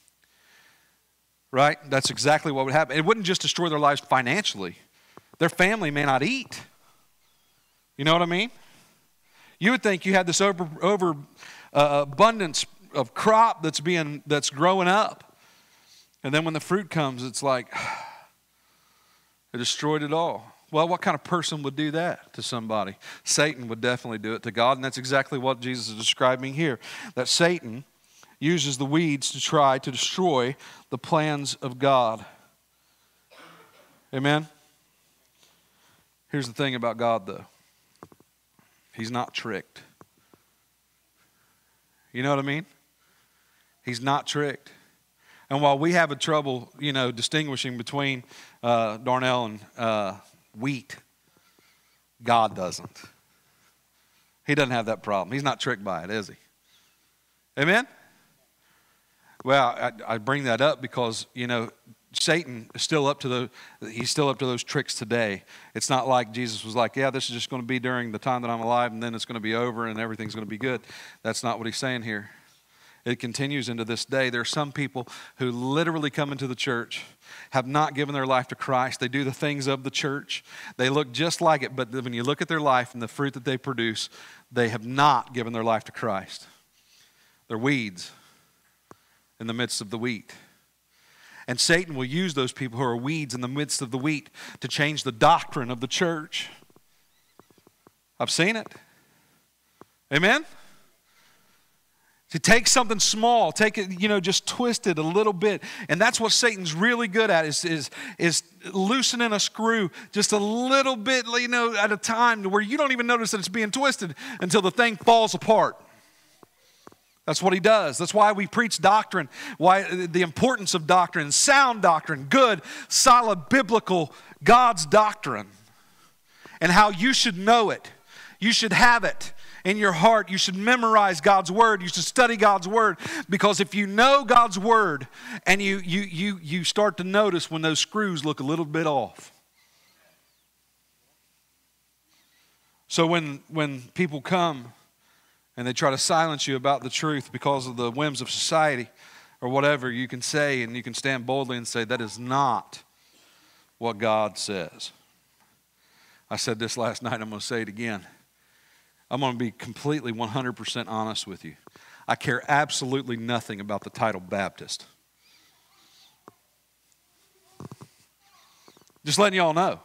S1: Right? That's exactly what would happen. It wouldn't just destroy their lives financially. Their family may not eat. You know what I mean? You would think you had this over, over uh, abundance of crop that's being that's growing up. And then when the fruit comes, it's like, it destroyed it all. Well, what kind of person would do that to somebody? Satan would definitely do it to God, and that's exactly what Jesus is describing here. That Satan uses the weeds to try to destroy the plans of God. Amen? Here's the thing about God, though. He's not tricked. You know what I mean? He's not tricked. And while we have a trouble, you know, distinguishing between uh, Darnell and uh, wheat, God doesn't. He doesn't have that problem. He's not tricked by it, is he? Amen? Well, I, I bring that up because, you know, Satan is still up to the, he's still up to those tricks today. It's not like Jesus was like, yeah, this is just going to be during the time that I'm alive and then it's going to be over and everything's going to be good. That's not what he's saying here. It continues into this day. There are some people who literally come into the church, have not given their life to Christ. They do the things of the church. They look just like it, but when you look at their life and the fruit that they produce, they have not given their life to Christ. They're weeds in the midst of the wheat. And Satan will use those people who are weeds in the midst of the wheat to change the doctrine of the church. I've seen it. Amen? To take something small, take it, you know, just twist it a little bit. And that's what Satan's really good at, is, is, is loosening a screw just a little bit, you know, at a time to where you don't even notice that it's being twisted until the thing falls apart. That's what he does. That's why we preach doctrine, why the importance of doctrine, sound doctrine, good, solid, biblical, God's doctrine, and how you should know it. You should have it in your heart. You should memorize God's word. You should study God's word, because if you know God's word and you, you, you, you start to notice when those screws look a little bit off. So when, when people come and they try to silence you about the truth because of the whims of society or whatever, you can say, and you can stand boldly and say, that is not what God says. I said this last night, I'm going to say it again. I'm going to be completely one hundred percent honest with you. I care absolutely nothing about the title Baptist. Just letting y'all know.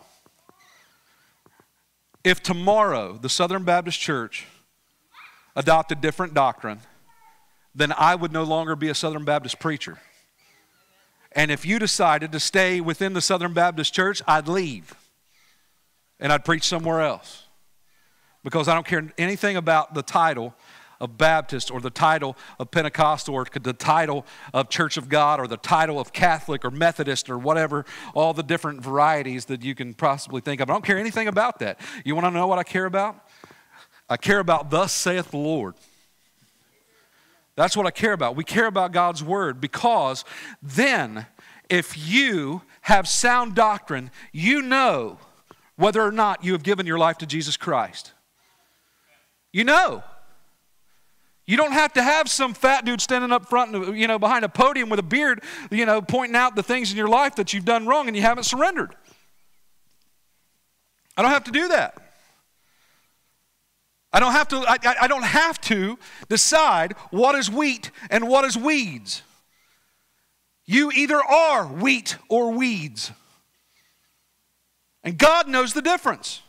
S1: If tomorrow the Southern Baptist Church adopted different doctrine, then I would no longer be a Southern Baptist preacher. And if you decided to stay within the Southern Baptist Church, I'd leave. And I'd preach somewhere else. Because I don't care anything about the title of Baptist or the title of Pentecostal or the title of Church of God or the title of Catholic or Methodist or whatever, all the different varieties that you can possibly think of. I don't care anything about that. You want to know what I care about? I care about thus saith the Lord. That's what I care about. We care about God's word, because then if you have sound doctrine, you know whether or not you have given your life to Jesus Christ. You know. You don't have to have some fat dude standing up front, you know, behind a podium with a beard, you know, pointing out the things in your life that you've done wrong and you haven't surrendered. I don't have to do that. I don't have to, I, I don't have to decide what is wheat and what is weeds. You either are wheat or weeds. And God knows the difference.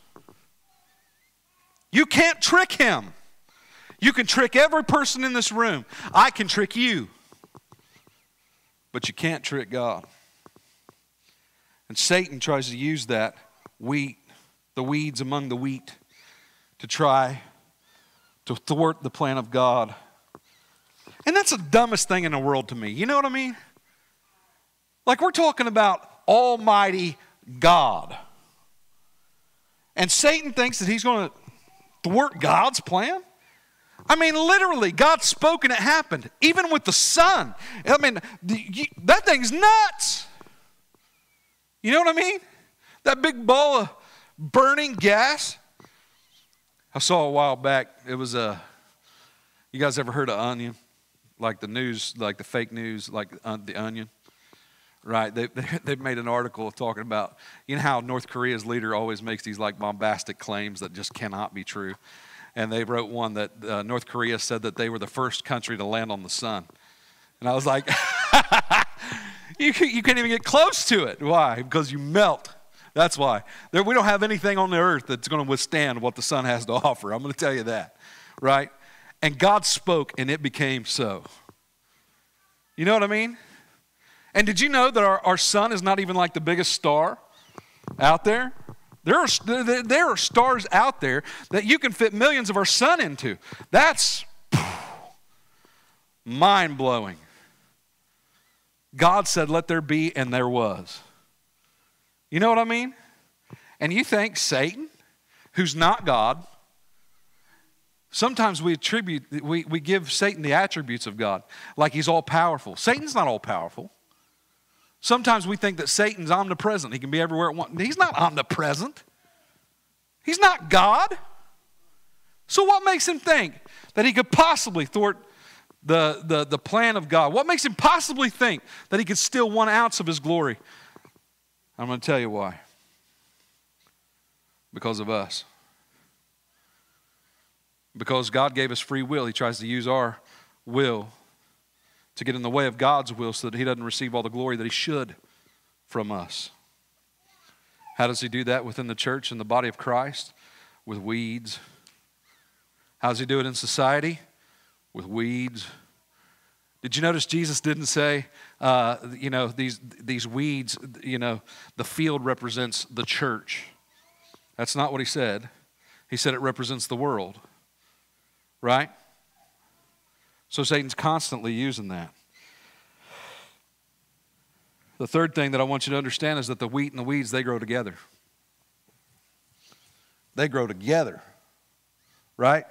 S1: You can't trick him. You can trick every person in this room. I can trick you. But you can't trick God. And Satan tries to use that wheat, the weeds among the wheat, to try to thwart the plan of God. And that's the dumbest thing in the world to me. You know what I mean? Like, we're talking about Almighty God. And Satan thinks that he's going to thwart God's plan? I mean, literally, God spoke and it happened. Even with the sun. I mean, the, that thing's nuts. You know what I mean? That big ball of burning gas. I saw a while back, it was a, you guys ever heard of Onion? Like the news, like the fake news, like uh, the Onion? Right, they, they, they've made an article talking about, you know how North Korea's leader always makes these like bombastic claims that just cannot be true. And they wrote one that uh, North Korea said that they were the first country to land on the sun. And I was like, you, you can't even get close to it. Why? Because you melt. That's why. There, we don't have anything on the earth that's going to withstand what the sun has to offer. I'm going to tell you that, right? And God spoke, and it became so. You know what I mean? And did you know that our, our sun is not even like the biggest star out there? There are, there are stars out there that you can fit millions of our sun into. That's mind-blowing. God said, let there be, and there was. You know what I mean? And you think Satan, who's not God, sometimes we attribute, we, we give Satan the attributes of God, like he's all-powerful. Satan's not all-powerful. Sometimes we think that Satan's omnipresent. He can be everywhere at once. He's not omnipresent. He's not God. So what makes him think that he could possibly thwart the, the, the plan of God? What makes him possibly think that he could steal one ounce of his glory? I'm going to tell you why. Because of us. Because God gave us free will. He tries to use our will to get in the way of God's will so that he doesn't receive all the glory that he should from us. How does he do that within the church and the body of Christ? With weeds. How does he do it in society? With weeds. Did you notice Jesus didn't say, uh, you know, these, these weeds, you know, the field represents the church. That's not what he said. He said it represents the world. Right? So Satan's constantly using that. The third thing that I want you to understand is that the wheat and the weeds, they grow together. They grow together. Right?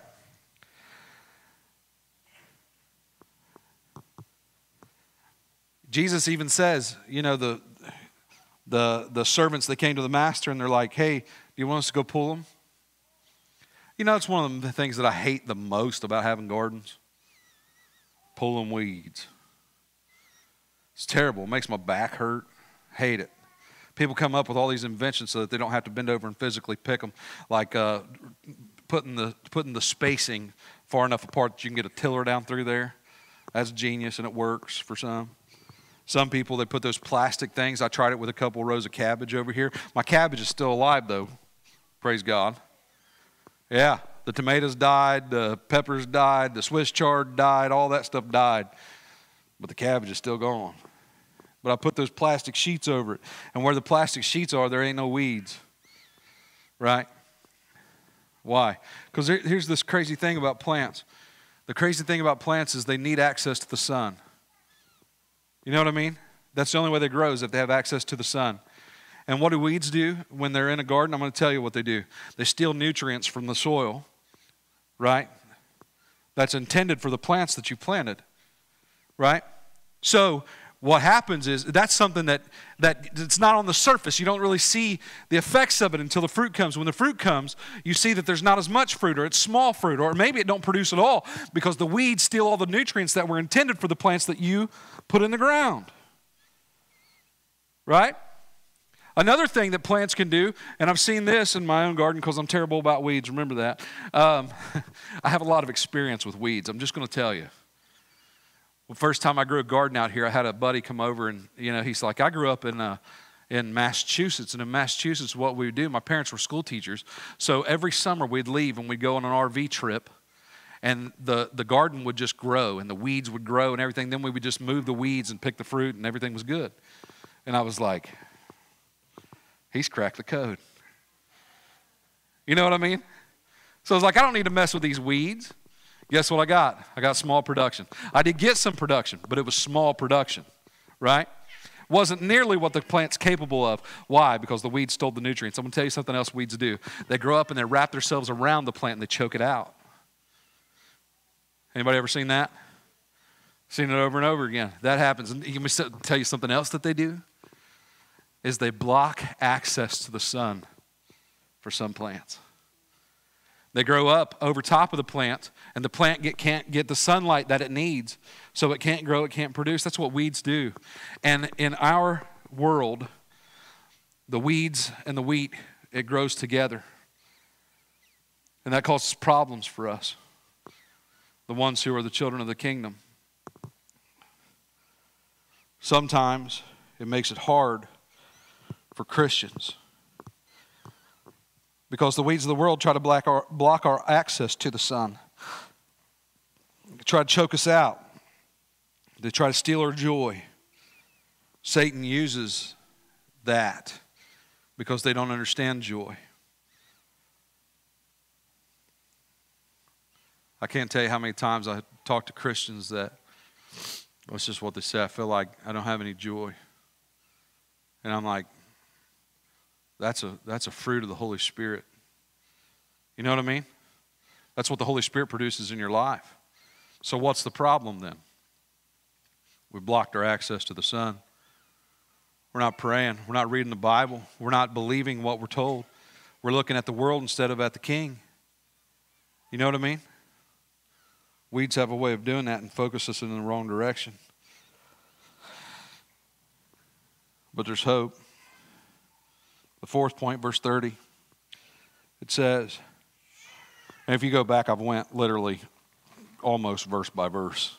S1: Jesus even says, you know, the, the, the servants that came to the master and they're like, hey, do you want us to go pull them? You know, it's one of the things that I hate the most about having gardens. Pulling weeds. It's terrible. It makes my back hurt. Hate it. People come up with all these inventions so that they don't have to bend over and physically pick them, like uh, putting the putting the spacing far enough apart that you can get a tiller down through there. That's genius, and it works for some. Some people, they put those plastic things. I tried it with a couple rows of cabbage over here. My cabbage is still alive, though. Praise God. Yeah. The tomatoes died, the peppers died, the Swiss chard died, all that stuff died. But the cabbage is still gone. But I put those plastic sheets over it. And where the plastic sheets are, there ain't no weeds. Right? Why? Because here's this crazy thing about plants. The crazy thing about plants is they need access to the sun. You know what I mean? That's the only way they grow is if they have access to the sun. And what do weeds do when they're in a garden? I'm going to tell you what they do. They steal nutrients from the soil. Right? That's intended for the plants that you planted. Right? So what happens is that's something that, that it's not on the surface. You don't really see the effects of it until the fruit comes. When the fruit comes, you see that there's not as much fruit, or it's small fruit, or maybe it don't produce at all because the weeds steal all the nutrients that were intended for the plants that you put in the ground. Right? Another thing that plants can do, and I've seen this in my own garden because I'm terrible about weeds, remember that. Um, I have a lot of experience with weeds. I'm just going to tell you. Well, first time I grew a garden out here, I had a buddy come over and, you know, he's like, I grew up in, uh, in Massachusetts. And in Massachusetts, what we would do, my parents were school teachers. So every summer we'd leave and we'd go on an R V trip. And the, the garden would just grow and the weeds would grow and everything. Then we would just move the weeds and pick the fruit and everything was good. And I was like, he's cracked the code. You know what I mean? So I was like, I don't need to mess with these weeds. Guess what I got? I got small production. I did get some production, but it was small production, right? Wasn't nearly what the plant's capable of. Why? Because the weeds stole the nutrients. I'm going to tell you something else weeds do. They grow up and they wrap themselves around the plant and they choke it out. Anybody ever seen that? Seen it over and over again. That happens. And let me tell you something else that they do, is they block access to the sun for some plants. They grow up over top of the plant, and the plant get, can't get the sunlight that it needs, so it can't grow, it can't produce. That's what weeds do. And in our world, the weeds and the wheat, it grows together. And that causes problems for us, the ones who are the children of the kingdom. Sometimes it makes it hard for Christians because the weeds of the world try to block our, block our access to the sun. They try to choke us out. They try to steal our joy. Satan uses that because they don't understand joy. I can't tell you how many times I talk to Christians that, well, it's just what they say, I feel like I don't have any joy. And I'm like, that's a, that's a fruit of the Holy Spirit. You know what I mean? That's what the Holy Spirit produces in your life. So what's the problem then? We blocked our access to the sun. We're not praying. We're not reading the Bible. We're not believing what we're told. We're looking at the world instead of at the King. You know what I mean? Weeds have a way of doing that and focus us in the wrong direction. But there's hope. The fourth point, verse thirty, it says, and if you go back, I've went literally almost verse by verse.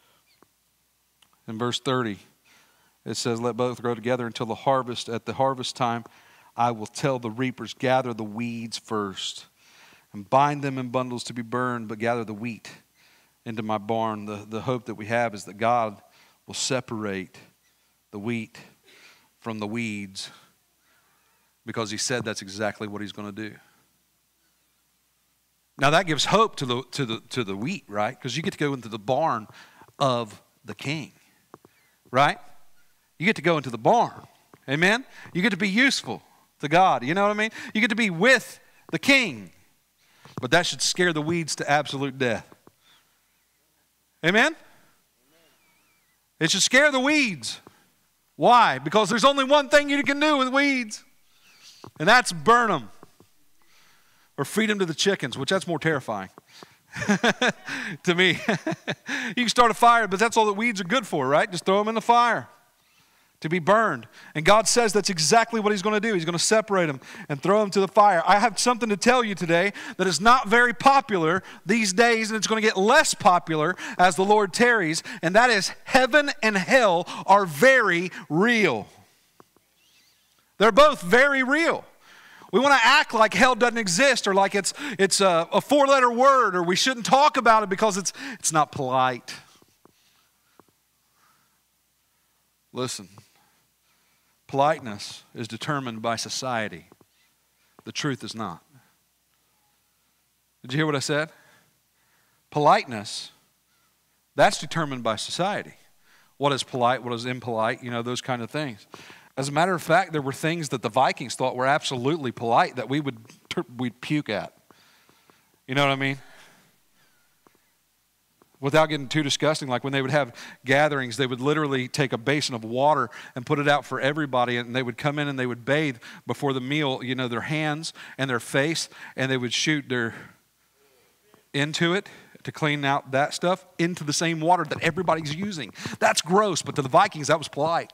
S1: In verse thirty, it says, let both grow together until the harvest. At the harvest time, I will tell the reapers, gather the weeds first and bind them in bundles to be burned, but gather the wheat into my barn. The, the hope that we have is that God will separate the wheat from the weeds because he said that's exactly what he's going to do. Now that gives hope to the, to the, to the wheat, right? Because you get to go into the barn of the King, right? You get to go into the barn, amen? You get to be useful to God, you know what I mean? You get to be with the King, but that should scare the weeds to absolute death. Amen? It should scare the weeds. Why? Because there's only one thing you can do with weeds, and that's burn them or feed them to the chickens, which that's more terrifying to me. You can start a fire, but that's all that weeds are good for, right? Just throw them in the fire to be burned. And God says that's exactly what he's going to do. He's going to separate them and throw them to the fire. I have something to tell you today that is not very popular these days, and it's going to get less popular as the Lord tarries, and that is heaven and hell are very real. They're both very real. We want to act like hell doesn't exist or like it's, it's a, a four-letter word or we shouldn't talk about it because it's, it's not polite. Listen. Politeness is determined by society. The truth is not. Did you hear what I said? Politeness, that's determined by society. What is polite, what is impolite, you know, those kind of things. As a matter of fact, there were things that the Vikings thought were absolutely polite that we would we'd puke at. You know what I mean? Without getting too disgusting, like when they would have gatherings, they would literally take a basin of water and put it out for everybody, and they would come in and they would bathe before the meal, you know, their hands and their face, and they would shoot their into it to clean out that stuff into the same water that everybody's using. That's gross, but to the Vikings, that was polite.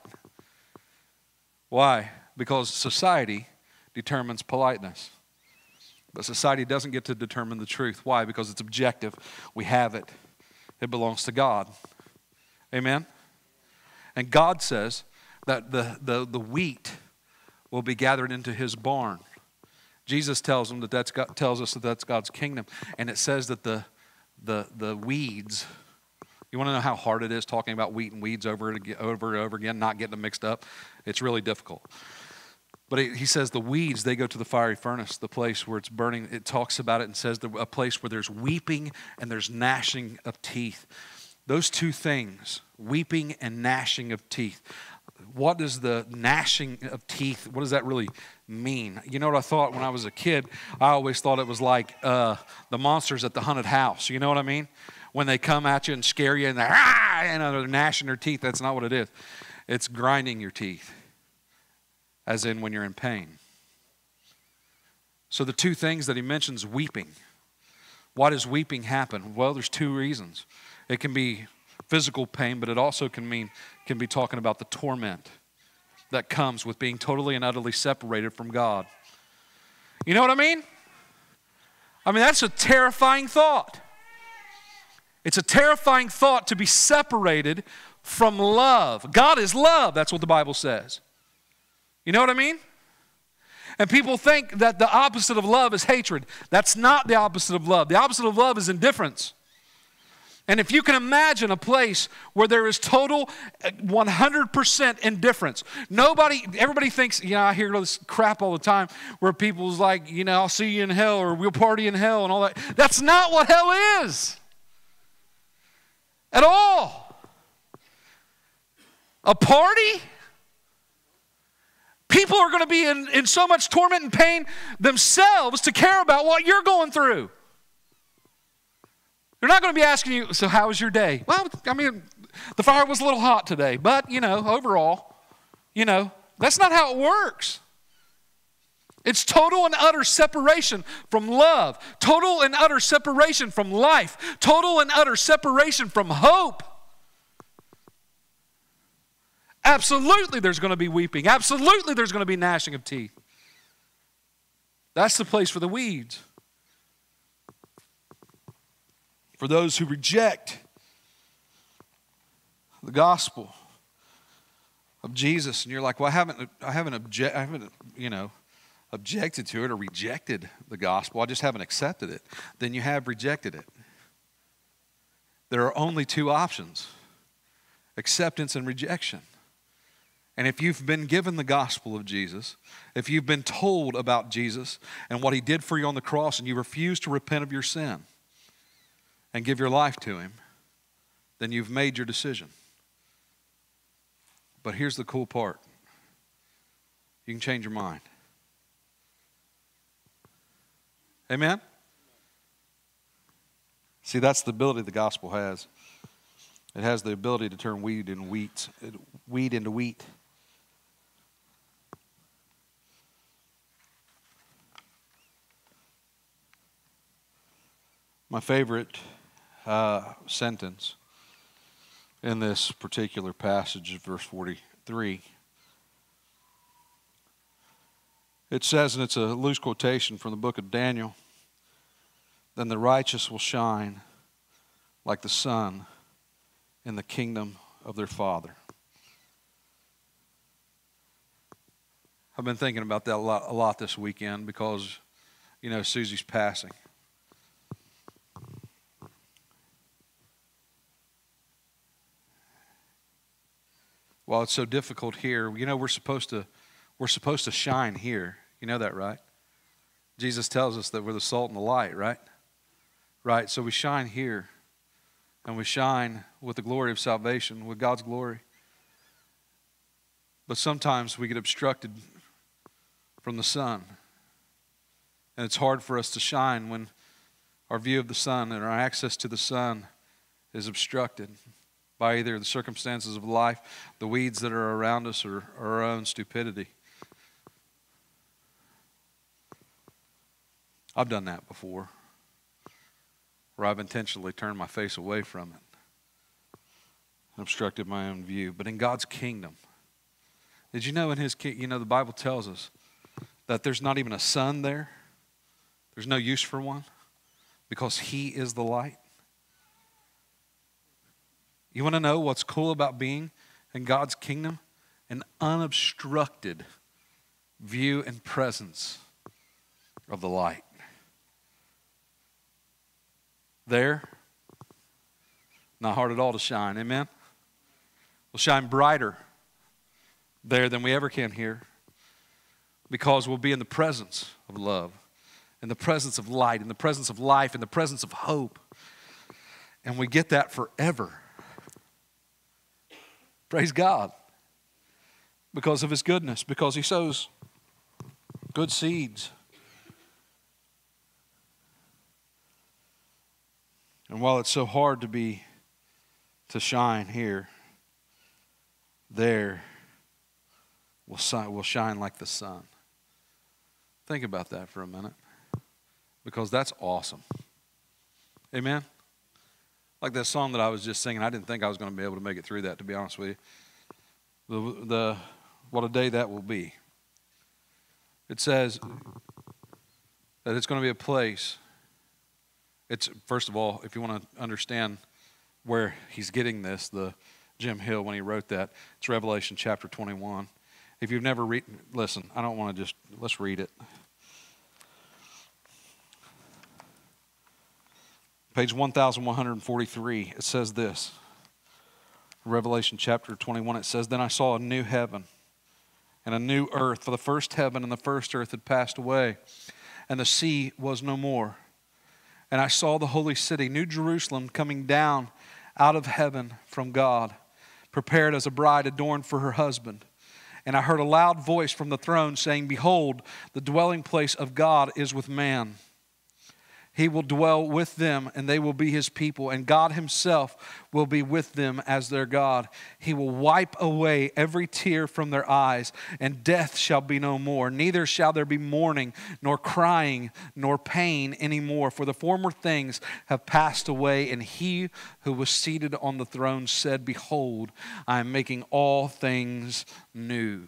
S1: Why? Because society determines politeness. But society doesn't get to determine the truth. Why? Because it's objective. We have it. It belongs to God. Amen? And God says that the, the, the wheat will be gathered into his barn. Jesus tells them that that's God, tells us that that's God's kingdom. And it says that the, the, the weeds, you want to know how hard it is talking about wheat and weeds over and over, and over again, not getting them mixed up? It's really difficult. But he says the weeds, they go to the fiery furnace, the place where it's burning. It talks about it and says a place where there's weeping and there's gnashing of teeth. Those two things, weeping and gnashing of teeth. What does the gnashing of teeth, what does that really mean? You know what I thought when I was a kid? I always thought it was like uh, the monsters at the haunted house. You know what I mean? when they come at you and scare you and they're, ah, and they're gnashing their teeth. That's not what it is. It's grinding your teeth, as in when you're in pain. So the two things that he mentions, weeping. Why does weeping happen? Well, there's two reasons. It can be physical pain, but it also can mean can be talking about the torment that comes with being totally and utterly separated from God. You know what I mean? I mean, that's a terrifying thought. It's a terrifying thought to be separated from love. God is love, that's what the Bible says. You know what I mean? And people think that the opposite of love is hatred. That's not the opposite of love. The opposite of love is indifference. And if you can imagine a place where there is total one hundred percent indifference. Nobody, everybody thinks, you know, I hear this crap all the time where people's like, you know, I'll see you in hell or we'll party in hell and all that. That's not what hell is. At all. A party? People are going to be in, in so much torment and pain themselves to care about what you're going through. They're not going to be asking you, so how was your day? Well, I mean, the fire was a little hot today, but, you know, overall, you know, that's not how it works. It's total and utter separation from love, total and utter separation from life, total and utter separation from hope. Absolutely there's going to be weeping. Absolutely there's going to be gnashing of teeth. That's the place for the weeds. For those who reject the gospel of Jesus, and you're like, well, I haven't, I haven't, obje- I haven't, you know, objected to it or rejected the gospel. I just haven't accepted it. Then you have rejected it. There are only two options: acceptance and rejection. And if you've been given the gospel of Jesus, if you've been told about Jesus and what he did for you on the cross, and you refuse to repent of your sin and give your life to him, then you've made your decision. But here's the cool part. You can change your mind. Amen? See, that's the ability the gospel has. It has the ability to turn weed into wheat, weed into wheat. My favorite uh, sentence in this particular passage, verse forty-three. It says, and it's a loose quotation from the book of Daniel, "Then the righteous will shine like the sun in the kingdom of their Father." I've been thinking about that a lot, a lot this weekend because, you know, Susie's passing. While it's so difficult here, you know, we're supposed to we're supposed to shine here. You know that, right? Jesus tells us that we're the salt and the light, right? Right, so we shine here. And we shine with the glory of salvation, with God's glory. But sometimes we get obstructed from the sun. And it's hard for us to shine when our view of the sun and our access to the sun is obstructed by either the circumstances of life, the weeds that are around us, or, or our own stupidity. I've done that before, where I've intentionally turned my face away from it and obstructed my own view. But in God's kingdom, did you know in his kingdom, you know, the Bible tells us that there's not even a sun there. There's no use for one because he is the light. You want to know what's cool about being in God's kingdom? An unobstructed view and presence of the light. There, not hard at all to shine, amen? We'll shine brighter there than we ever can here because we'll be in the presence of love, in the presence of light, in the presence of life, in the presence of hope. And we get that forever. Praise God. Because of his goodness, because he sows good seeds. And while it's so hard to be, to shine here, there will shine, will shine like the sun. Think about that for a minute, because that's awesome. Amen? Like that song that I was just singing, I didn't think I was going to be able to make it through that, to be honest with you. The, the what a day that will be. It says that it's going to be a place. It's, first of all, if you want to understand where he's getting this, the Jim Hill, when he wrote that, it's Revelation chapter twenty-one. If you've never read, listen, I don't want to just, let's read it. Page one thousand one hundred forty-three, it says this. Revelation chapter twenty-one, it says, "Then I saw a new heaven and a new earth, for the first heaven and the first earth had passed away, and the sea was no more. And I saw the holy city, New Jerusalem, coming down out of heaven from God, prepared as a bride adorned for her husband. And I heard a loud voice from the throne saying, Behold, the dwelling place of God is with man. He will dwell with them, and they will be his people, and God himself will be with them as their God. He will wipe away every tear from their eyes, and death shall be no more. Neither shall there be mourning, nor crying, nor pain anymore, for the former things have passed away. And he who was seated on the throne said, Behold, I am making all things new."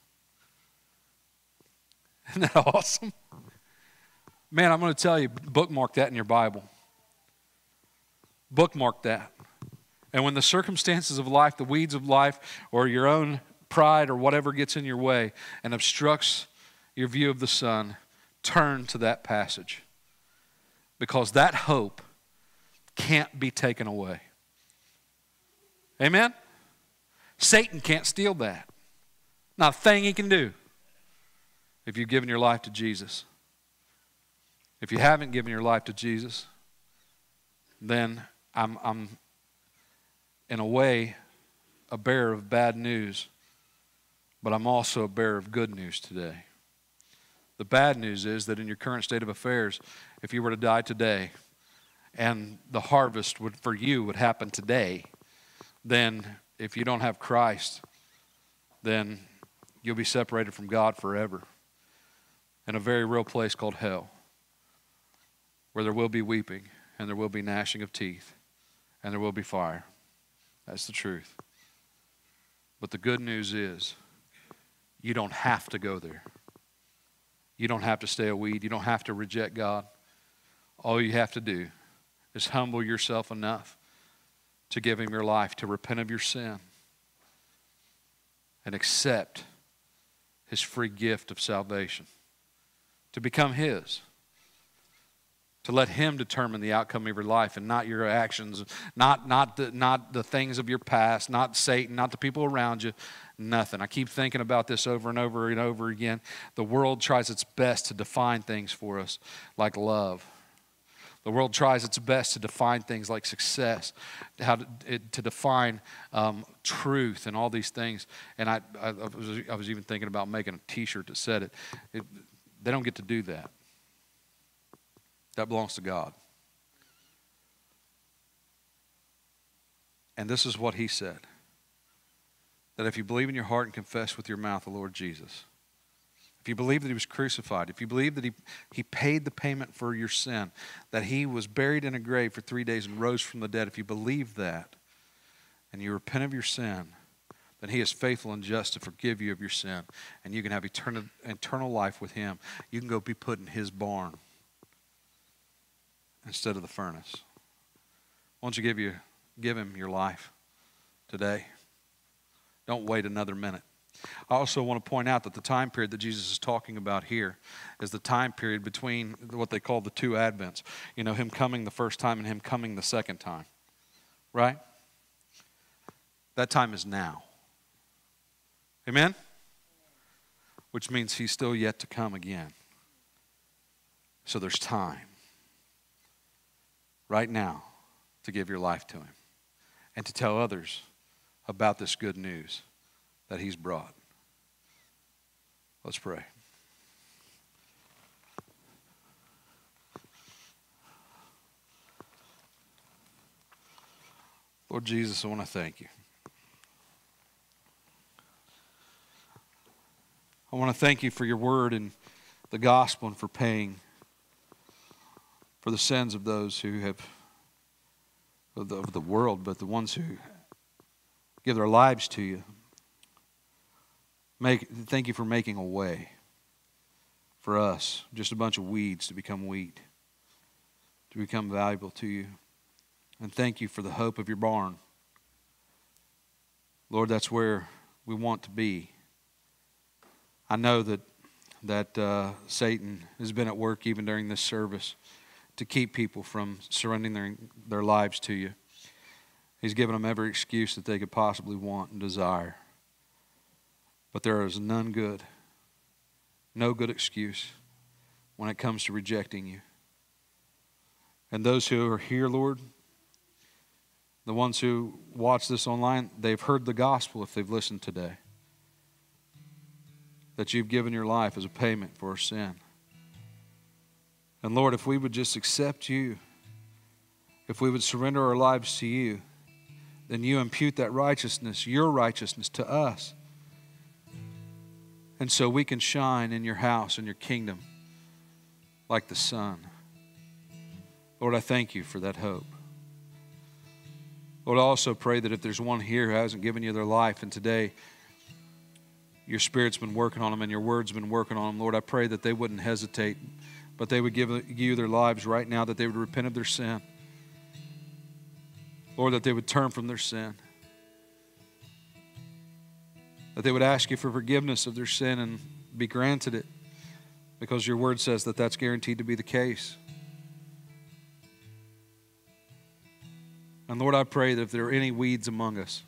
S1: Isn't that awesome? Man, I'm going to tell you, bookmark that in your Bible. Bookmark that. And when the circumstances of life, the weeds of life, or your own pride or whatever gets in your way and obstructs your view of the sun, turn to that passage. Because that hope can't be taken away. Amen? Satan can't steal that. Not a thing he can do if you've given your life to Jesus. If you haven't given your life to Jesus, then I'm, I'm, in a way, a bearer of bad news, but I'm also a bearer of good news today. The bad news is that in your current state of affairs, if you were to die today, and the harvest would, for you would happen today, then if you don't have Christ, then you'll be separated from God forever in a very real place called hell, where there will be weeping, and there will be gnashing of teeth, and there will be fire. That's the truth. But the good news is, you don't have to go there. You don't have to stay a weed. You don't have to reject God. All you have to do is humble yourself enough to give him your life, to repent of your sin, and accept his free gift of salvation, to become his. To let him determine the outcome of your life and not your actions, not, not, the, not the things of your past, not Satan, not the people around you, nothing. I keep thinking about this over and over and over again. The world tries its best to define things for us like love. The world tries its best to define things like success, how to, it, to define um, truth and all these things. And I, I, I, was, I was even thinking about making a T-shirt that said it. it. They don't get to do that. That belongs to God. And this is what he said. That if you believe in your heart and confess with your mouth the Lord Jesus, if you believe that he was crucified, if you believe that he, he paid the payment for your sin, that he was buried in a grave for three days and rose from the dead, if you believe that and you repent of your sin, then he is faithful and just to forgive you of your sin, and you can have eternal, eternal life with him. You can go be put in his barn instead of the furnace. Why don't you give, you give him your life today? Don't wait another minute. I also want to point out that the time period that Jesus is talking about here is the time period between what they call the two Advents. You know, him coming the first time and him coming the second time. Right? That time is now. Amen? Which means he's still yet to come again. So there's time right now to give your life to him and to tell others about this good news that he's brought. Let's pray. Lord Jesus, I want to thank you. I want to thank you for your word and the gospel and for paying for the sins of those who have, of the, of the world, but the ones who give their lives to you. Make, thank you for making a way for us, just a bunch of weeds, to become wheat, to become valuable to you. And thank you for the hope of your barn. Lord, that's where we want to be. I know that that uh, Satan has been at work even during this service to keep people from surrendering their, their lives to you. He's given them every excuse that they could possibly want and desire. But there is none good, no good excuse when it comes to rejecting you. And those who are here, Lord, the ones who watch this online, they've heard the gospel if they've listened today. That you've given your life as a payment for our sin. And Lord, if we would just accept you, if we would surrender our lives to you, then you impute that righteousness, your righteousness, to us. And so we can shine in your house and your kingdom like the sun. Lord, I thank you for that hope. Lord, I also pray that if there's one here who hasn't given you their life, and today your Spirit's been working on them and your word's been working on them, Lord, I pray that they wouldn't hesitate, but they would give you their lives right now, that they would repent of their sin. Lord, that they would turn from their sin. That they would ask you for forgiveness of their sin and be granted it, because your word says that that's guaranteed to be the case. And Lord, I pray that if there are any weeds among us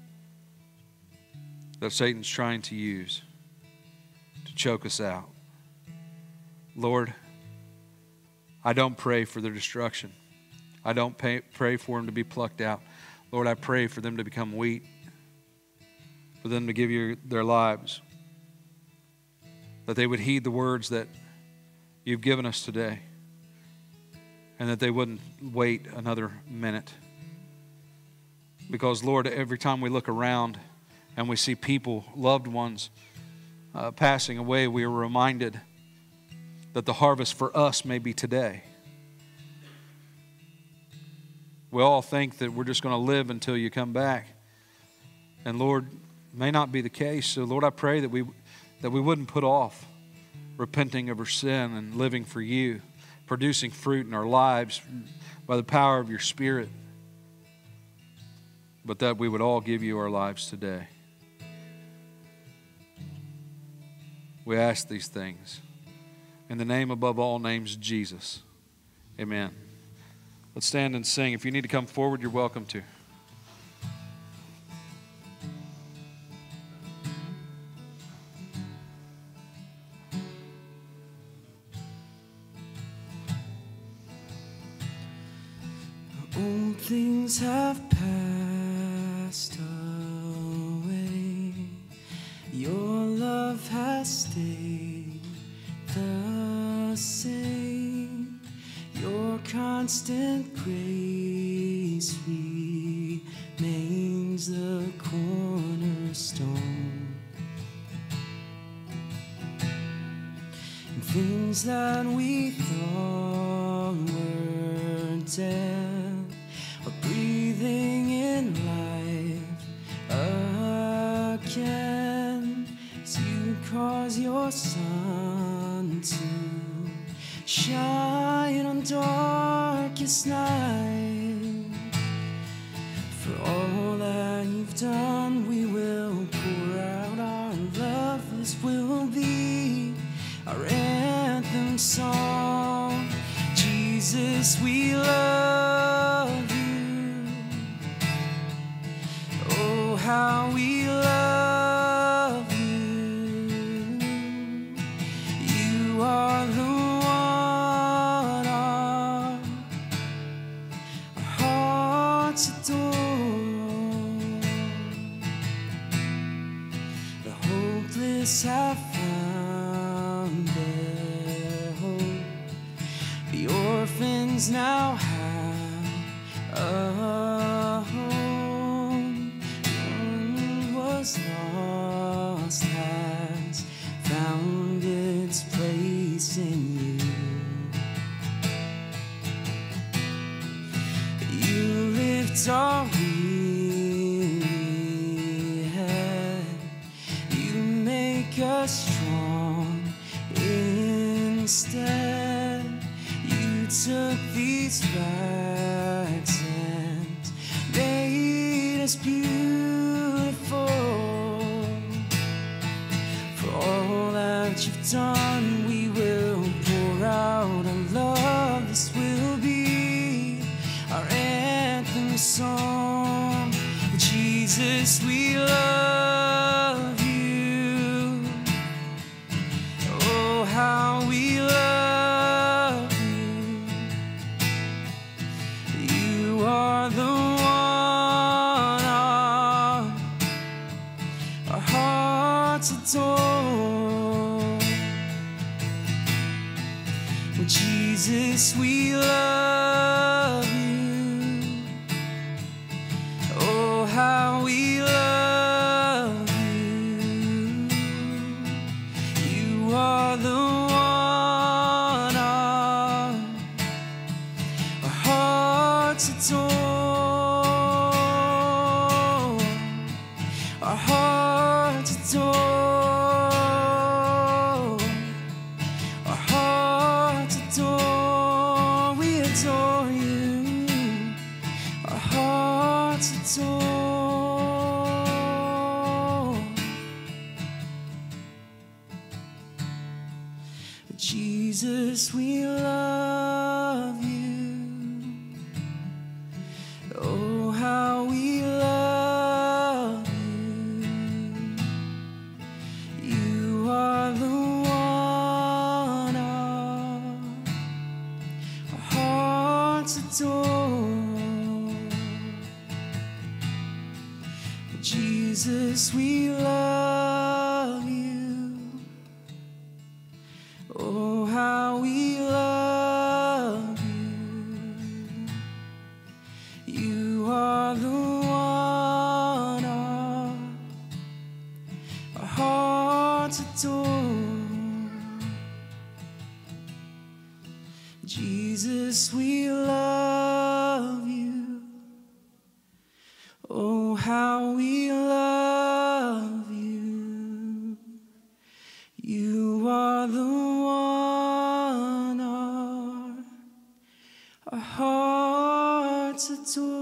S1: that Satan's trying to use to choke us out, Lord, I don't pray for their destruction. I don't pay, pray for them to be plucked out. Lord, I pray for them to become wheat, for them to give you their lives, that they would heed the words that you've given us today, and that they wouldn't wait another minute. Because, Lord, every time we look around and we see people, loved ones, uh, passing away, we are reminded that the harvest for us may be today. We all think that we're just going to live until you come back. And, Lord, may not be the case. So, Lord, I pray that we, that we wouldn't put off repenting of our sin and living for you, producing fruit in our lives by the power of your Spirit, but that we would all give you our lives today. We ask these things in the name above all names, Jesus. Amen. Let's stand and sing. If you need to come forward, you're welcome to.
S4: Old things have passed away. Your love has stayed the same. Your constant grace remains the cornerstone. And things that we thought were dead are breathing in life again, as you cause your sun to shine on darkest night. For all that you've done, we will pour out our love. This will be our anthem song. Jesus, we love you. Oh, how we love you. You are the one our hearts adore. The hopeless have found their hope. The orphans now have a home. ease our weary head. You make us strong instead. You took these rags and made us beautiful. For all that you've done, we will pour out our love. This will be our anthem song. Jesus, we love you. Oh, how we love you. You are the one our hearts adore. Jesus, we love you. Oh, how we love you. You are the one our, our hearts adore. Our hearts adore. Our hearts adore. We adore you. Our hearts adore. Jesus, we love you. Oh, how we love you. You are the one our, our hearts adore. Jesus, we love you. Oh, how we love you. You are the one our, our hearts adore. Jesus, we love you. Oh, how we love you. You are the one our, our hearts adore.